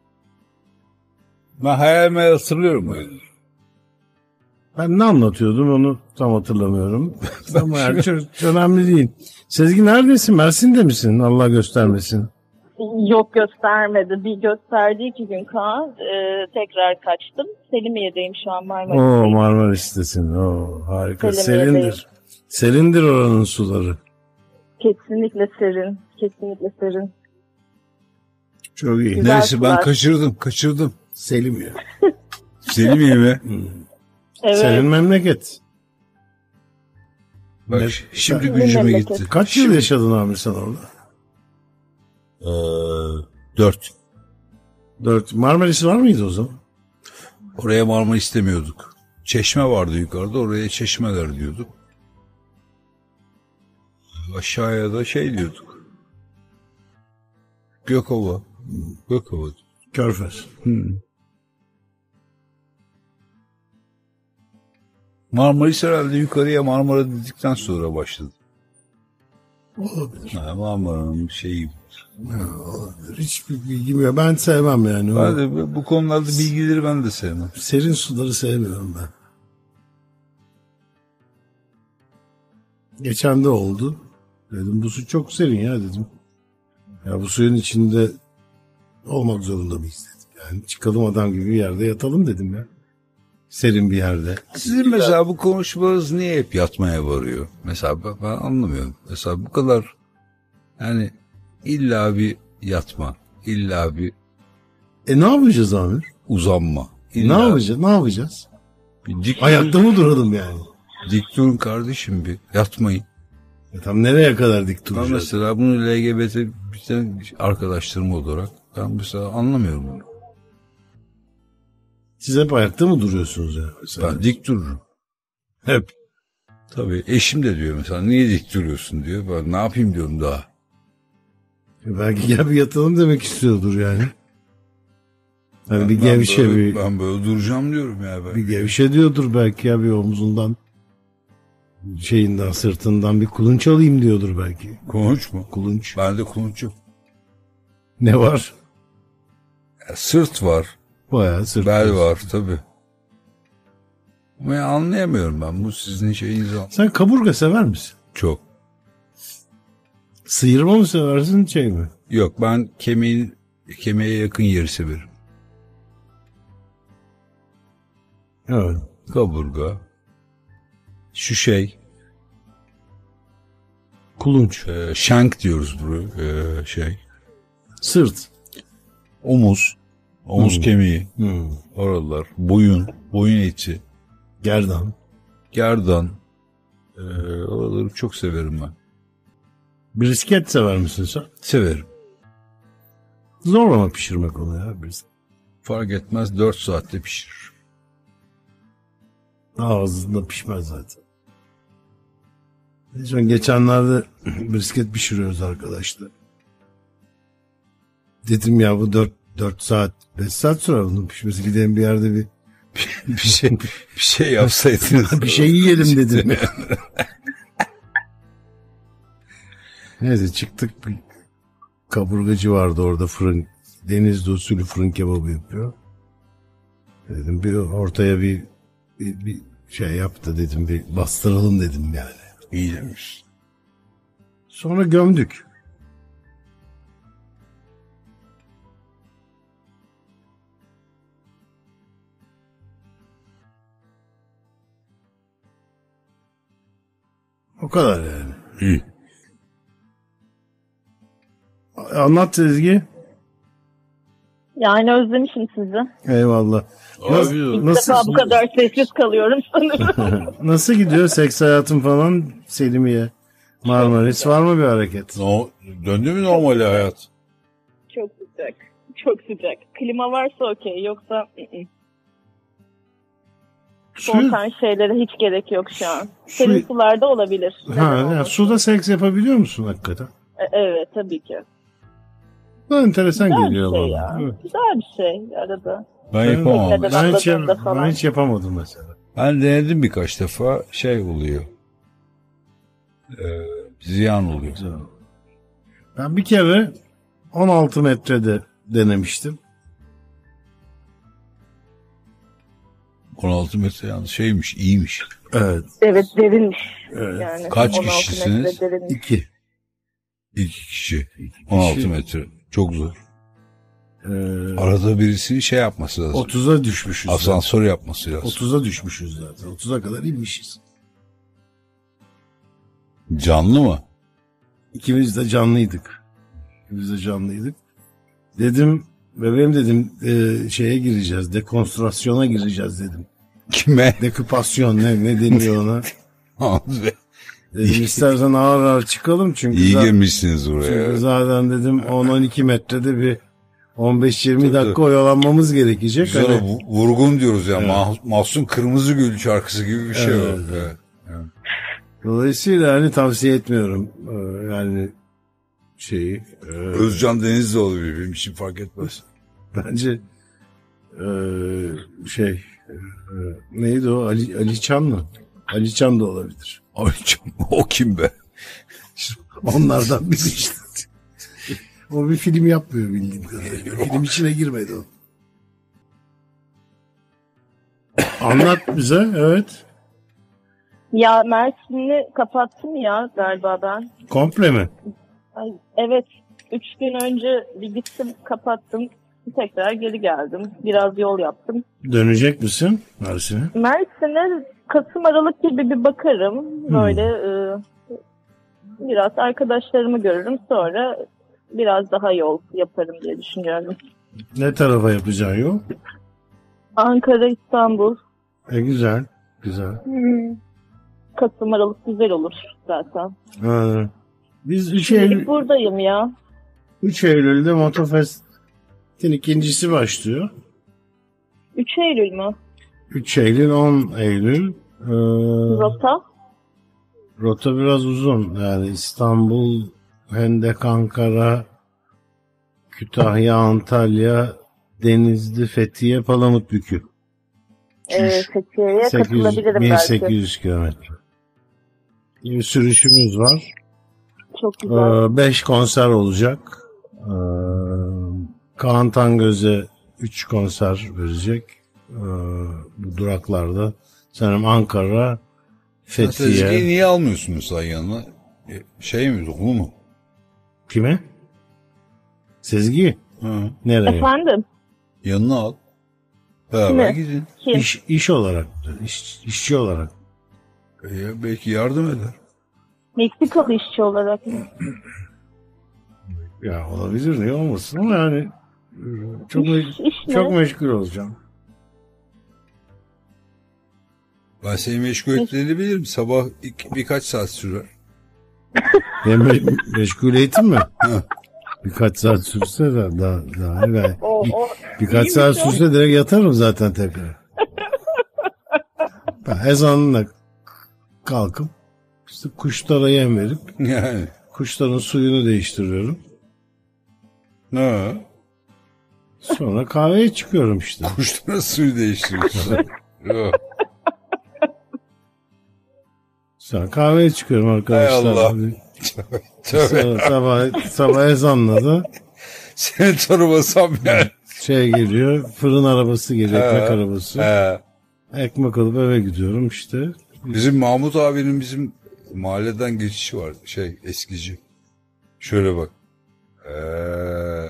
Ben hayalime hatırlıyorum öyle. Ben ne anlatıyordum onu tam hatırlamıyorum. Ama yani çok, çok önemli değil. Sezgi neredesin? Mersin'de misin? Allah göstermesin. Yok, göstermedi. Bir gösterdi iki gün Kaan. Ee, tekrar kaçtım. Selimiye'deyim şu an, Marmaris'teyim. Oo, Marmaris'tesin. Oo, harika. Selimiye'deyim. Serindir. Serindir oranın suları. Kesinlikle serin. Kesinlikle serin. Çok iyi. Güzel Neyse sular. ben kaçırdım, kaçırdım. Selimiye. Selimiye mi? Evet. Senin memleket. Bak Ne- şimdi Senin gücüme memleket. gitti. Kaç yıl yaşadın abi sen orada? Ee, dört. Dört. Marmaris var mıydı o zaman? Oraya Marmara istemiyorduk. Çeşme vardı yukarıda, oraya çeşmeler diyorduk. Aşağıya da şey diyorduk. Gökova. Gökova. Körfez. Hmm. Marmaris herhalde yukarıya Marmara dedikten sonra başladı. Olabilir. Ha, Marmara'nın şeyi. Ha, olabilir. Hiçbir bilgim yok. Ben sevmem yani. Ben O de, bu konularda bilgileri ben de sevmem. serin suları sevmiyorum ben. Geçen de oldu. Dedim bu su çok serin ya dedim. Ya bu suyun içinde olmak zorunda mıyız dedim. Yani çıkalım adam gibi bir yerde yatalım dedim ya. Serin bir yerde. Sizin mesela bu konuşmalarınız niye hep yatmaya varıyor? Mesela ben, ben anlamıyorum. Mesela bu kadar yani illa bir yatma, illa bir E ne yapacağız abi? uzanma. Ne İlla yapacağız? Ne yapacağız? bir dik, Ayakta mı duralım yani? dik durun kardeşim, bir yatmayın. E tam nereye kadar dik Ben duracağız? mesela bunu L G B T bütün arkadaşlarım olarak ben mesela anlamıyorum bunu. Siz hep ayakta mı duruyorsunuz ya? Mesela? Ben dik dururum. Hep. Tabii eşim de diyor mesela niye dik duruyorsun diyor. Ben ne yapayım diyorum daha. E belki gel bir yatalım demek istiyordur yani. Hani Ben, bir ben gevşe böyle, bir, ben böyle duracağım diyorum ya. Ben. bir gevşe diyordur belki ya, bir omzundan, şeyinden, sırtından bir kulunç alayım diyordur belki. Kulunç mu? Kulunç. Bende kulunç yok. Ne var? Ya, sırt var. Bayağı sırt. Bel var tabii. Ama ya anlayamıyorum ben bu sizin şeyinizi. Sen kaburga sever misin? Çok. Sıyırma mı seversin, şey mi? Yok ben kemiğin kemiğe yakın yeri severim. Evet. Kaburga. Şu şey. Kulunç. E, shank diyoruz buraya. E, şey. Sırt. Omuz. Omuz Hmm. kemiği. Hmm. Oralar. Boyun. Boyun eti. Gerdan. Gerdan. E, oraları çok severim ben. Brisket sever misin sen? Severim. Zor ama pişirmek onu ya. Brisket. Fark etmez dört saatte pişirir. Ağzında pişmez zaten. Geçen, geçenlerde brisket pişiriyoruz arkadaşlar. Dedim ya bu dört dört saat beş saat sürer bunun pişmesi. Gidelim bir yerde bir bir şey bir şey yapsaydınız. bir şey yiyelim dedim ya. Neyse çıktık, bir kaburgacı vardı orada, fırın, Denizli usulü fırın kebabı yapıyor. Dedim bir ortaya bir, bir, bir şey yaptı dedim, bir bastıralım dedim yani. İyi demiş. Sonra gömdük. O kadar yani. İyi. Anlat Sezgi. Yani özlemişim sizi. Eyvallah. Abi, İlk Nasıl- defa bu kadar sessiz kalıyorum sanırım. Nasıl gidiyor seks hayatın falan Selimiye? Marmaris var mı bir hareket? no, döndü mü normale hayat? Çok sıcak. Çok sıcak. Klima varsa okey. Yoksa ı-ı. Su, spontan şeylere hiç gerek yok şu an. Serin Su- sularda olabilir. ha, Neden ya, olmasın? suda seks yapabiliyor musun hakikaten? E- Evet tabii ki. Bu enteresan Güzel geliyor bir şey bana. ya. Evet. Güzel bir şey arada. Ben Ben- yapamam. Ben- mesela. Ben hiç, yap- Anladığımda falan. ben hiç yapamadım mesela. Ben denedim birkaç defa şey oluyor. Ee, ziyan oluyor. Ben bir kere on altı metrede denemiştim. on altı metre yalnız şeymiş, iyiymiş. Evet. Evet derinmiş. Evet. Yani Kaç on altı kişisiniz? metre derinmiş. İki. İki kişi. on altı kişi. metre. Çok zor. Ee, Arada birisi şey yapması lazım. otuza düşmüşüz. zaten. Asansör yapması lazım. otuza düşmüşüz zaten. otuza kadar inmişiz. Canlı mı? İkimiz de canlıydık. İkimiz de canlıydık. Dedim, bebeğim dedim, e, şeye gireceğiz, dekonstrüksiyona gireceğiz dedim. Kime? Deküpasyon ne, ne deniyor ona? Abi. Dedim istersen ağır ağır çıkalım çünkü, İyi zaten, girmişsiniz oraya. çünkü zaten dedim on on iki metrede bir on beş yirmi Tabii. dakika oyalanmamız gerekecek. Biz ona Hani, vu- vurgun diyoruz ya. Evet. Mah- Mahsun Kırmızıgül şarkısı gibi bir şey Evet, o. evet. Evet. dolayısıyla hani tavsiye etmiyorum. Ee, yani şeyi. e, Özcan Denizlioğlu gibi benim için fark etmez. Bence e, şey e, neydi o? Ali, Ali Çan mı? Ali Çan da olabilir. Ay o kim be? Onlardan biri işte. O bir film yapmıyor bildiğim kadarıyla. Film içine girmedi o. Anlat bize, evet. Ya Mersin'i kapattım ya galiba ben. Komple mi? Ay, evet. Üç gün önce bir gittim kapattım. Tekrar geri geldim. Biraz yol yaptım. Dönecek misin Mersin'e? Mersin'e Kasım Aralık gibi bir bakarım. Böyle e, biraz arkadaşlarımı görürüm. Sonra biraz daha yol yaparım diye düşünüyorum. Ne tarafa yapacaksın yol? Ankara, İstanbul. E güzel, güzel. Hmm. Kasım Aralık güzel olur zaten. Ha. Biz üç Şimdilik Eylül, buradayım ya. üç Eylül'de Motofest'in ikincisi başlıyor. üç Eylül mü? üç Eylül, on Eylül. Ee, Rota? Rota biraz uzun. Yani İstanbul, Hendek, Ankara, Kütahya, Antalya, Denizli, Fethiye, Palamutbükü. Ee, Fethiye'ye katılabilirim bin belki. sekiz yüz kilometre. Bir sürüşümüz var. Çok güzel. beş konser olacak. Ee, Kaan Tangöz'e üç konser verecek. Ee, bu duraklarda. Sanırım Ankara, Sen Sezgi'yi Fethiye. niye almıyorsunuz sen yanına? E, Şey mi, ruhlu mu? Kime? Sezgi. Hı. Nereye? Efendim? Yanına al. Beraber Kimi? gidin. Kim? İş, iş olarak. iş, işçi olarak. E, belki yardım eder. Meksikalı işçi olarak. Ya olabilir, niye olmasın ama yani e, çok me- İş, iş ne? çok meşgul olacağım. Ben seni meşgul ettiğini bilirim. Sabah iki, birkaç saat sürer. Benim me- meşguliyetim mi? Birkaç saat sürse de daha, daha gayet. O, o, Birkaç iyiymiş saat o. sürse direkt yatarım zaten tekrar. Ben ezanla kalkıp işte kuşlara yem verip Yani. kuşların suyunu değiştiriyorum. Ne? Sonra kahveye çıkıyorum işte. Kuşlara suyu değiştiriyorsun. Yok. Sonra kahveye çıkıyorum arkadaşlar. Hay Allah. Tövbe. Sonra sabah, sabah ezanla da Seni tanımasam yani. şey geliyor, fırın arabası geliyor, ekmek arabası. He. Ekmek alıp eve gidiyorum işte. Bizim Mahmut abinin bizim mahalleden geçişi vardı. Şey, eskici. Şöyle bak. Eee...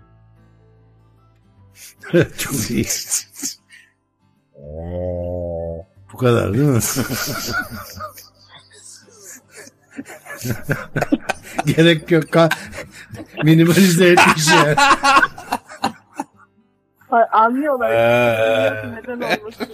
Çok iyi. Bu kadar değil mi? Gerek yok. Ka- minimalize etmiş yani. Ay, anlıyorlar. Ee. Neden olmasın?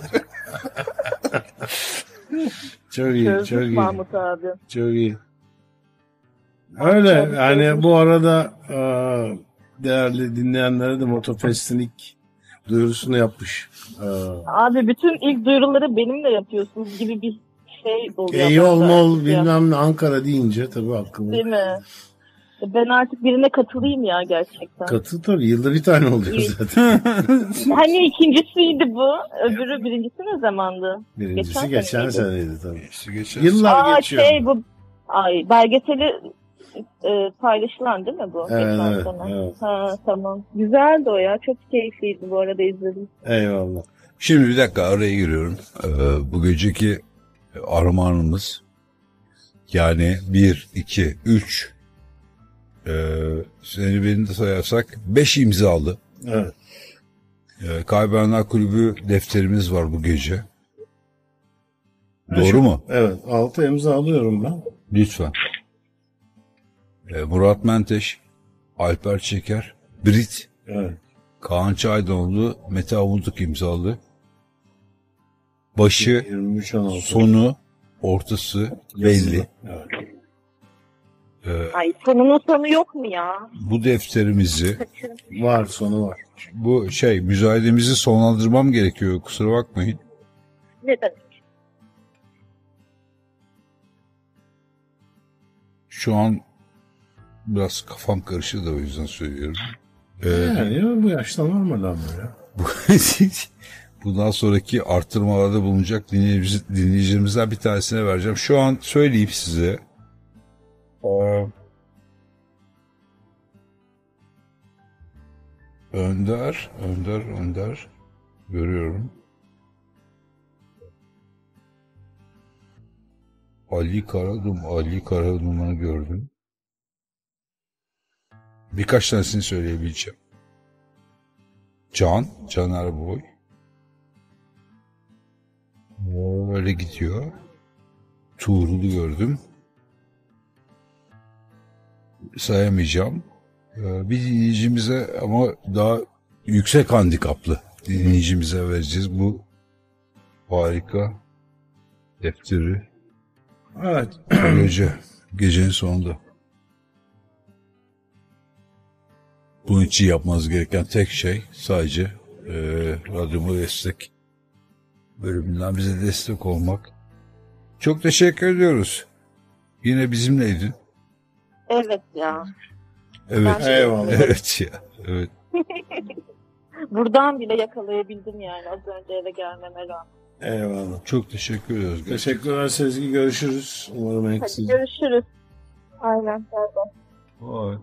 Çok iyi, Çözdük çok iyi. Mahmut abi. Çok iyi. Öyle yani bu arada e, değerli dinleyenlere de Motofest'in ilk duyurusunu yapmış. E, Abi bütün ilk duyuruları benimle yapıyorsunuz gibi bir şey oluyor. e, yol bende mol artık ya. bilmem ne Ankara deyince tabii aklıma. Değil mi? Ben artık birine katılayım ya gerçekten. Katı tabii yılda bir tane oluyor İyi. zaten. Hani ikincisiydi bu. Öbürü birincisi ne zamandı? Birincisi Geçen geçen seneydi. seneydi tabii. İşte geçen Yıllar Aa geçiyor. şey bu. Ay belgeseli e, paylaşılan değil mi bu? Evet, Geçen evet, sene. evet. Ha tamam. Güzeldi o ya. Çok keyifliydi bu arada izledim. Eyvallah. Şimdi bir dakika araya giriyorum. Ee, bu geceki armağanımız yani bir, iki, üç ee, seni beni de sayarsak beş imzalı Evet. ee, Kaybedenler Kulübü defterimiz var bu gece. Ha, Doğru şu- mu? Evet. Altı imza alıyorum ben. Lütfen. Ee, Murat Menteş, Alper Çeker, Brit, Evet. Kaan Çaydanoğlu, Mete Avunduk imzalı. Başı, yirmi üç on altı. sonu, ortası belli. Evet. Ee, Ay sonunun sonu yok mu ya? bu defterimizi, Var, sonu var. bu şey müzayedemizi sonlandırmam gerekiyor. Kusura bakmayın. Ne demek? Şu an biraz kafam karıştı da o yüzden söylüyorum. Ee, Yani ya, bu yaşta normal ama ya. bu, bundan sonraki arttırmalarda bulunacak dinleyici- dinleyicilerimizden bir tanesine vereceğim. Şu an söyleyeyim size. Ee, Önder, Önder, Önder. Görüyorum. Ali Karadum, Ali Karadum'u gördüm. Birkaç tanesini söyleyebileceğim. Can, Can Erboy. Böyle gidiyor. Tuğrul'u gördüm. Sayamayacağım. Ee, Bir dinleyicimize ama daha yüksek handikaplı dinleyicimize vereceğiz bu harika defteri. Evet. Gece, gecenin sonunda. Bunun için yapmanız gereken tek şey sadece e, radyoma destek. Bölümünden bize destek olmak. Çok teşekkür ediyoruz. Yine bizimleydin. Evet ya. Evet. Ben- Eyvallah. Evet ya. Evet. Buradan bile yakalayabildim yani az önce eve gelmeme rağmen. Eyvallah. Çok teşekkür ediyoruz. Teşekkürler Sezgi. Görüşürüz. Umarım Hadi eksiz. görüşürüz. Aynen. Pardon. Vay.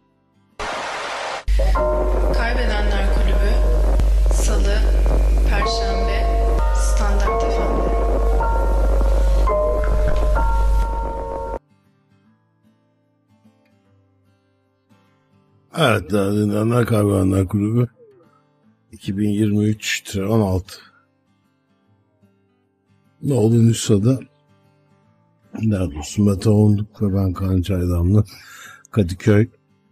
Kaybedenler Kulübü Salı, Perşembe, Standart F M'de. Evet, Değerli Kaybedenler Kulübü iki bin yirmi üç on altı Noğlu Nüsa'da daha doğrusu Mete Onduk ve ben Kaan Çaydamlı Kadıköy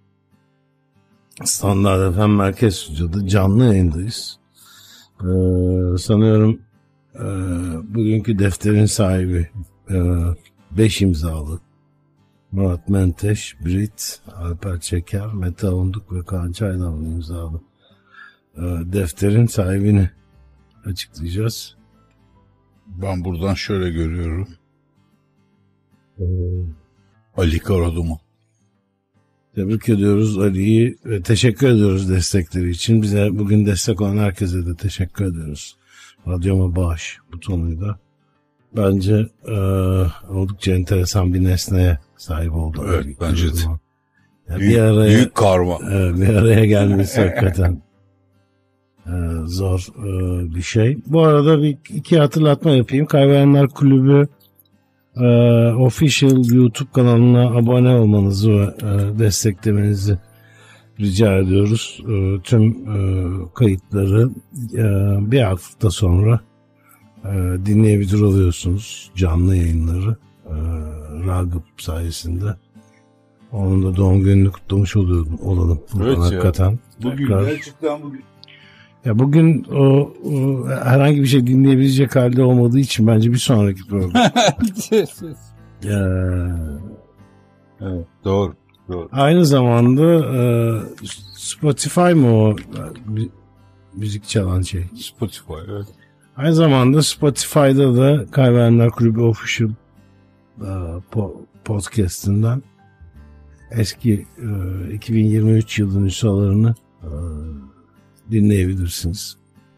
Standart F M Merkez Stüdyo'da canlı yayındayız. Ee, sanıyorum e, bugünkü defterin sahibi beş imzalı Murat Menteş, Brit, Alper Çeker, Mete Onduk ve Kaan Çaydamlı imzalı e, defterin sahibini açıklayacağız. Ben buradan şöyle görüyorum. Ee, Ali Karaduman. Tebrik ediyoruz Ali'yi ve teşekkür ediyoruz destekleri için. Bize bugün destek olan herkese de teşekkür ediyoruz. Radyoma bağış butonuyla. Bence e, oldukça enteresan bir nesneye sahip oldu. Evet, Ali bence de. Karaduman. Yani Büyük, bir araya, büyük karma. evet, bir araya gelmesi hakikaten e, zor e, bir şey. Bu arada bir iki hatırlatma yapayım. Kaybedenler Kulübü e, official YouTube kanalına abone olmanızı ve e, desteklemenizi rica ediyoruz. E, tüm e, kayıtları e, bir hafta sonra e, dinleyebilir oluyorsunuz. Canlı yayınları e, Ragıp sayesinde. Onun da doğum gününü kutlamış oluyordum, olalım. Evet ya. Hakikaten. Bugün Tekrar. gerçekten bugün. Ya bugün o, o herhangi bir şey dinleyebilecek halde olmadığı için bence bir sonraki program. Ya, Evet, doğru. Doğru. aynı zamanda e, Spotify mı o mü- müzik çalan şey? Spotify, evet. Aynı zamanda Spotify'da da Kaybedenler Kulübü Official e, po- podcast'inden eski e, iki bin yirmi üç yılı nüshalarını e, dinleyebilirsiniz.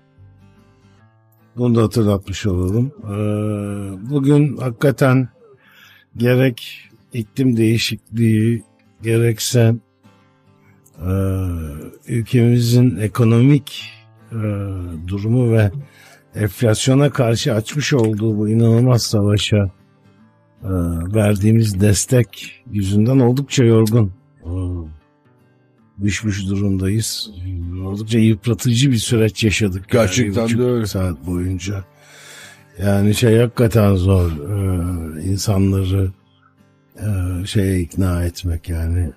Bunu da hatırlatmış olalım. E, bugün hakikaten gerek iklim değişikliği gerekse e, ülkemizin ekonomik e, durumu ve enflasyona karşı açmış olduğu bu inanılmaz savaşa e, verdiğimiz destek yüzünden oldukça yorgun e, düşmüş durumdayız. Oldukça yıpratıcı bir süreç yaşadık. Gerçekten yani bir buçuk de öyle. saat boyunca. Yani şey hakikaten zor. E, insanları e, şeye ikna etmek yani.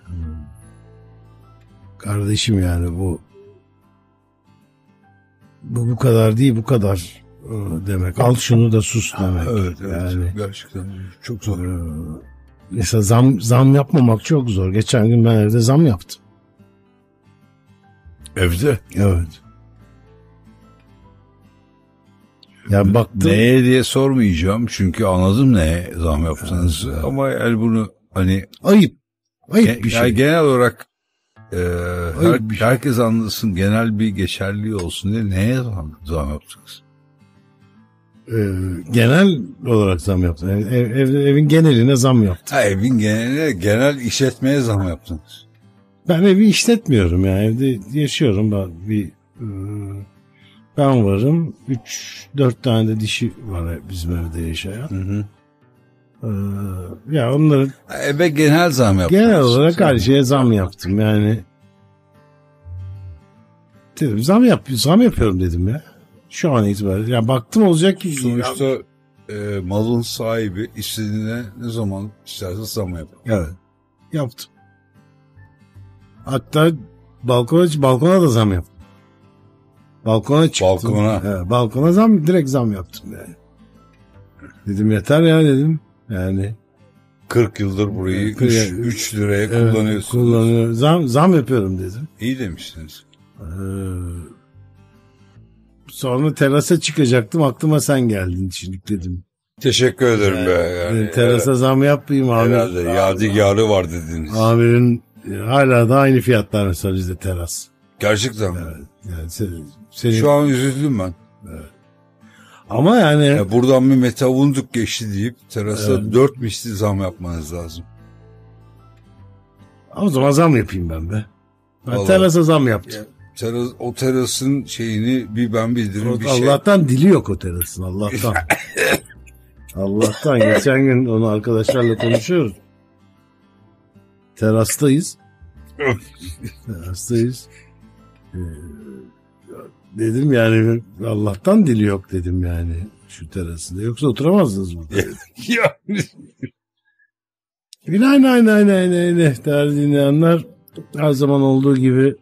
Kardeşim yani bu bu bu kadar değil bu kadar e, demek. Al şunu da sus demek. Evet, evet. Yani Gerçekten çok zor. e, mesela zam zam yapmamak çok zor. Geçen gün ben evde zam yaptım. Evde. Evet. Ya baktım. Neye diye sormayacağım çünkü anladım neye zam yaptınız. Evet. Ama yani bunu hani Ayıp. Ayıp ge- bir şey. yani genel olarak e, Ayıp her- bir şey. herkes anlasın, genel bir geçerliği olsun diye neye zam, zam yaptınız? E, genel olarak zam yaptım. Ev, ev- ev- evin geneline zam yaptım. Ha, evin geneline, genel işletmeye zam yaptınız. Ben evi işletmiyorum yani. Evde yaşıyorum. Ben bir e, ben varım. üç dört tane de dişi var bizim evde yaşayan. Hı hı. E, ya onları Ha, eve genel zam yaptınız. genel olarak her şeye zam yaptım. Yani dedim zam yap zam yapıyorum dedim ya. Şu an itibariyle. Ya baktım olacak ki Sonuçta e, malın sahibi istediğine ne zaman isterse zam yapar. evet. Yaptım. Hatta balkona balkona da zam yaptım. Balkona çıktım. Balkona. He, balkona zam direkt zam yaptım yani. Dedim yeter ya dedim. Yani kırk yıldır burayı üç liraya evet, kullanıyorsunuz. Kullanıyor. Zam, zam yapıyorum dedim. İyi demişsiniz. Ee, sonra terasa çıkacaktım. Aklıma sen geldin şimdi dedim. Teşekkür ederim yani, be. Yani, terasa evet, zam yapmayayım abi. Herhalde yadigarı var dediniz. Amirin hala da aynı fiyatlar mesela bizde teras. Gerçekten mi? Evet, yani senin, senin... Şu an üzüldüm ben. Evet. Ama yani... Ya buradan bir metavunduk geçti deyip terasa evet, dört misli zam yapmanız lazım. O zaman zam yapayım ben be. Ben vallahi, terasa zam yaptım. Ya, teras, o terasın şeyini bir ben bildirim o, bir Allah'tan şey. Allah'tan dili yok o terasın. Allah'tan. Allah'tan. Geçen gün onu arkadaşlarla konuşuyoruz. Terastayız. Terastayız. Ee, dedim yani Allah'tan dili yok dedim yani şu terasında. Yoksa oturamazdınız burada. Günaydın aynı aynı aynı aynı. Değerli dinleyenler, her zaman olduğu gibi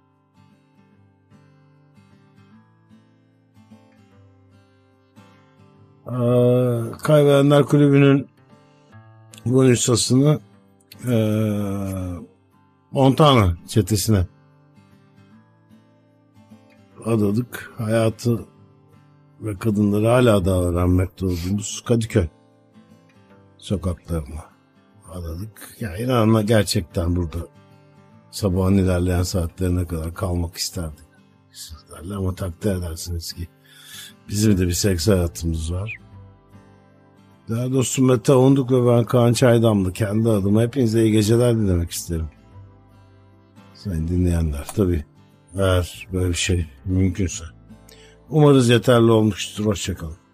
Ee, Kaybedenler Kulübü'nün bonusasını e, Montana çetesine adadık. Hayatı ve kadınları hala da öğrenmekte olduğumuz Kadıköy sokaklarına adadık. Yani inanma gerçekten burada sabahın ilerleyen saatlerine kadar kalmak isterdik sizlerle, ama takdir edersiniz ki bizim de bir seks hayatımız var. Değerli dostum Mete Onduk ve ben Kaan Çaydamlı kendi adıma hepinize iyi geceler dilemek isterim. Sayın dinleyenler, tabii eğer böyle bir şey mümkünse. Umarız yeterli olmuştur. Hoşçakalın.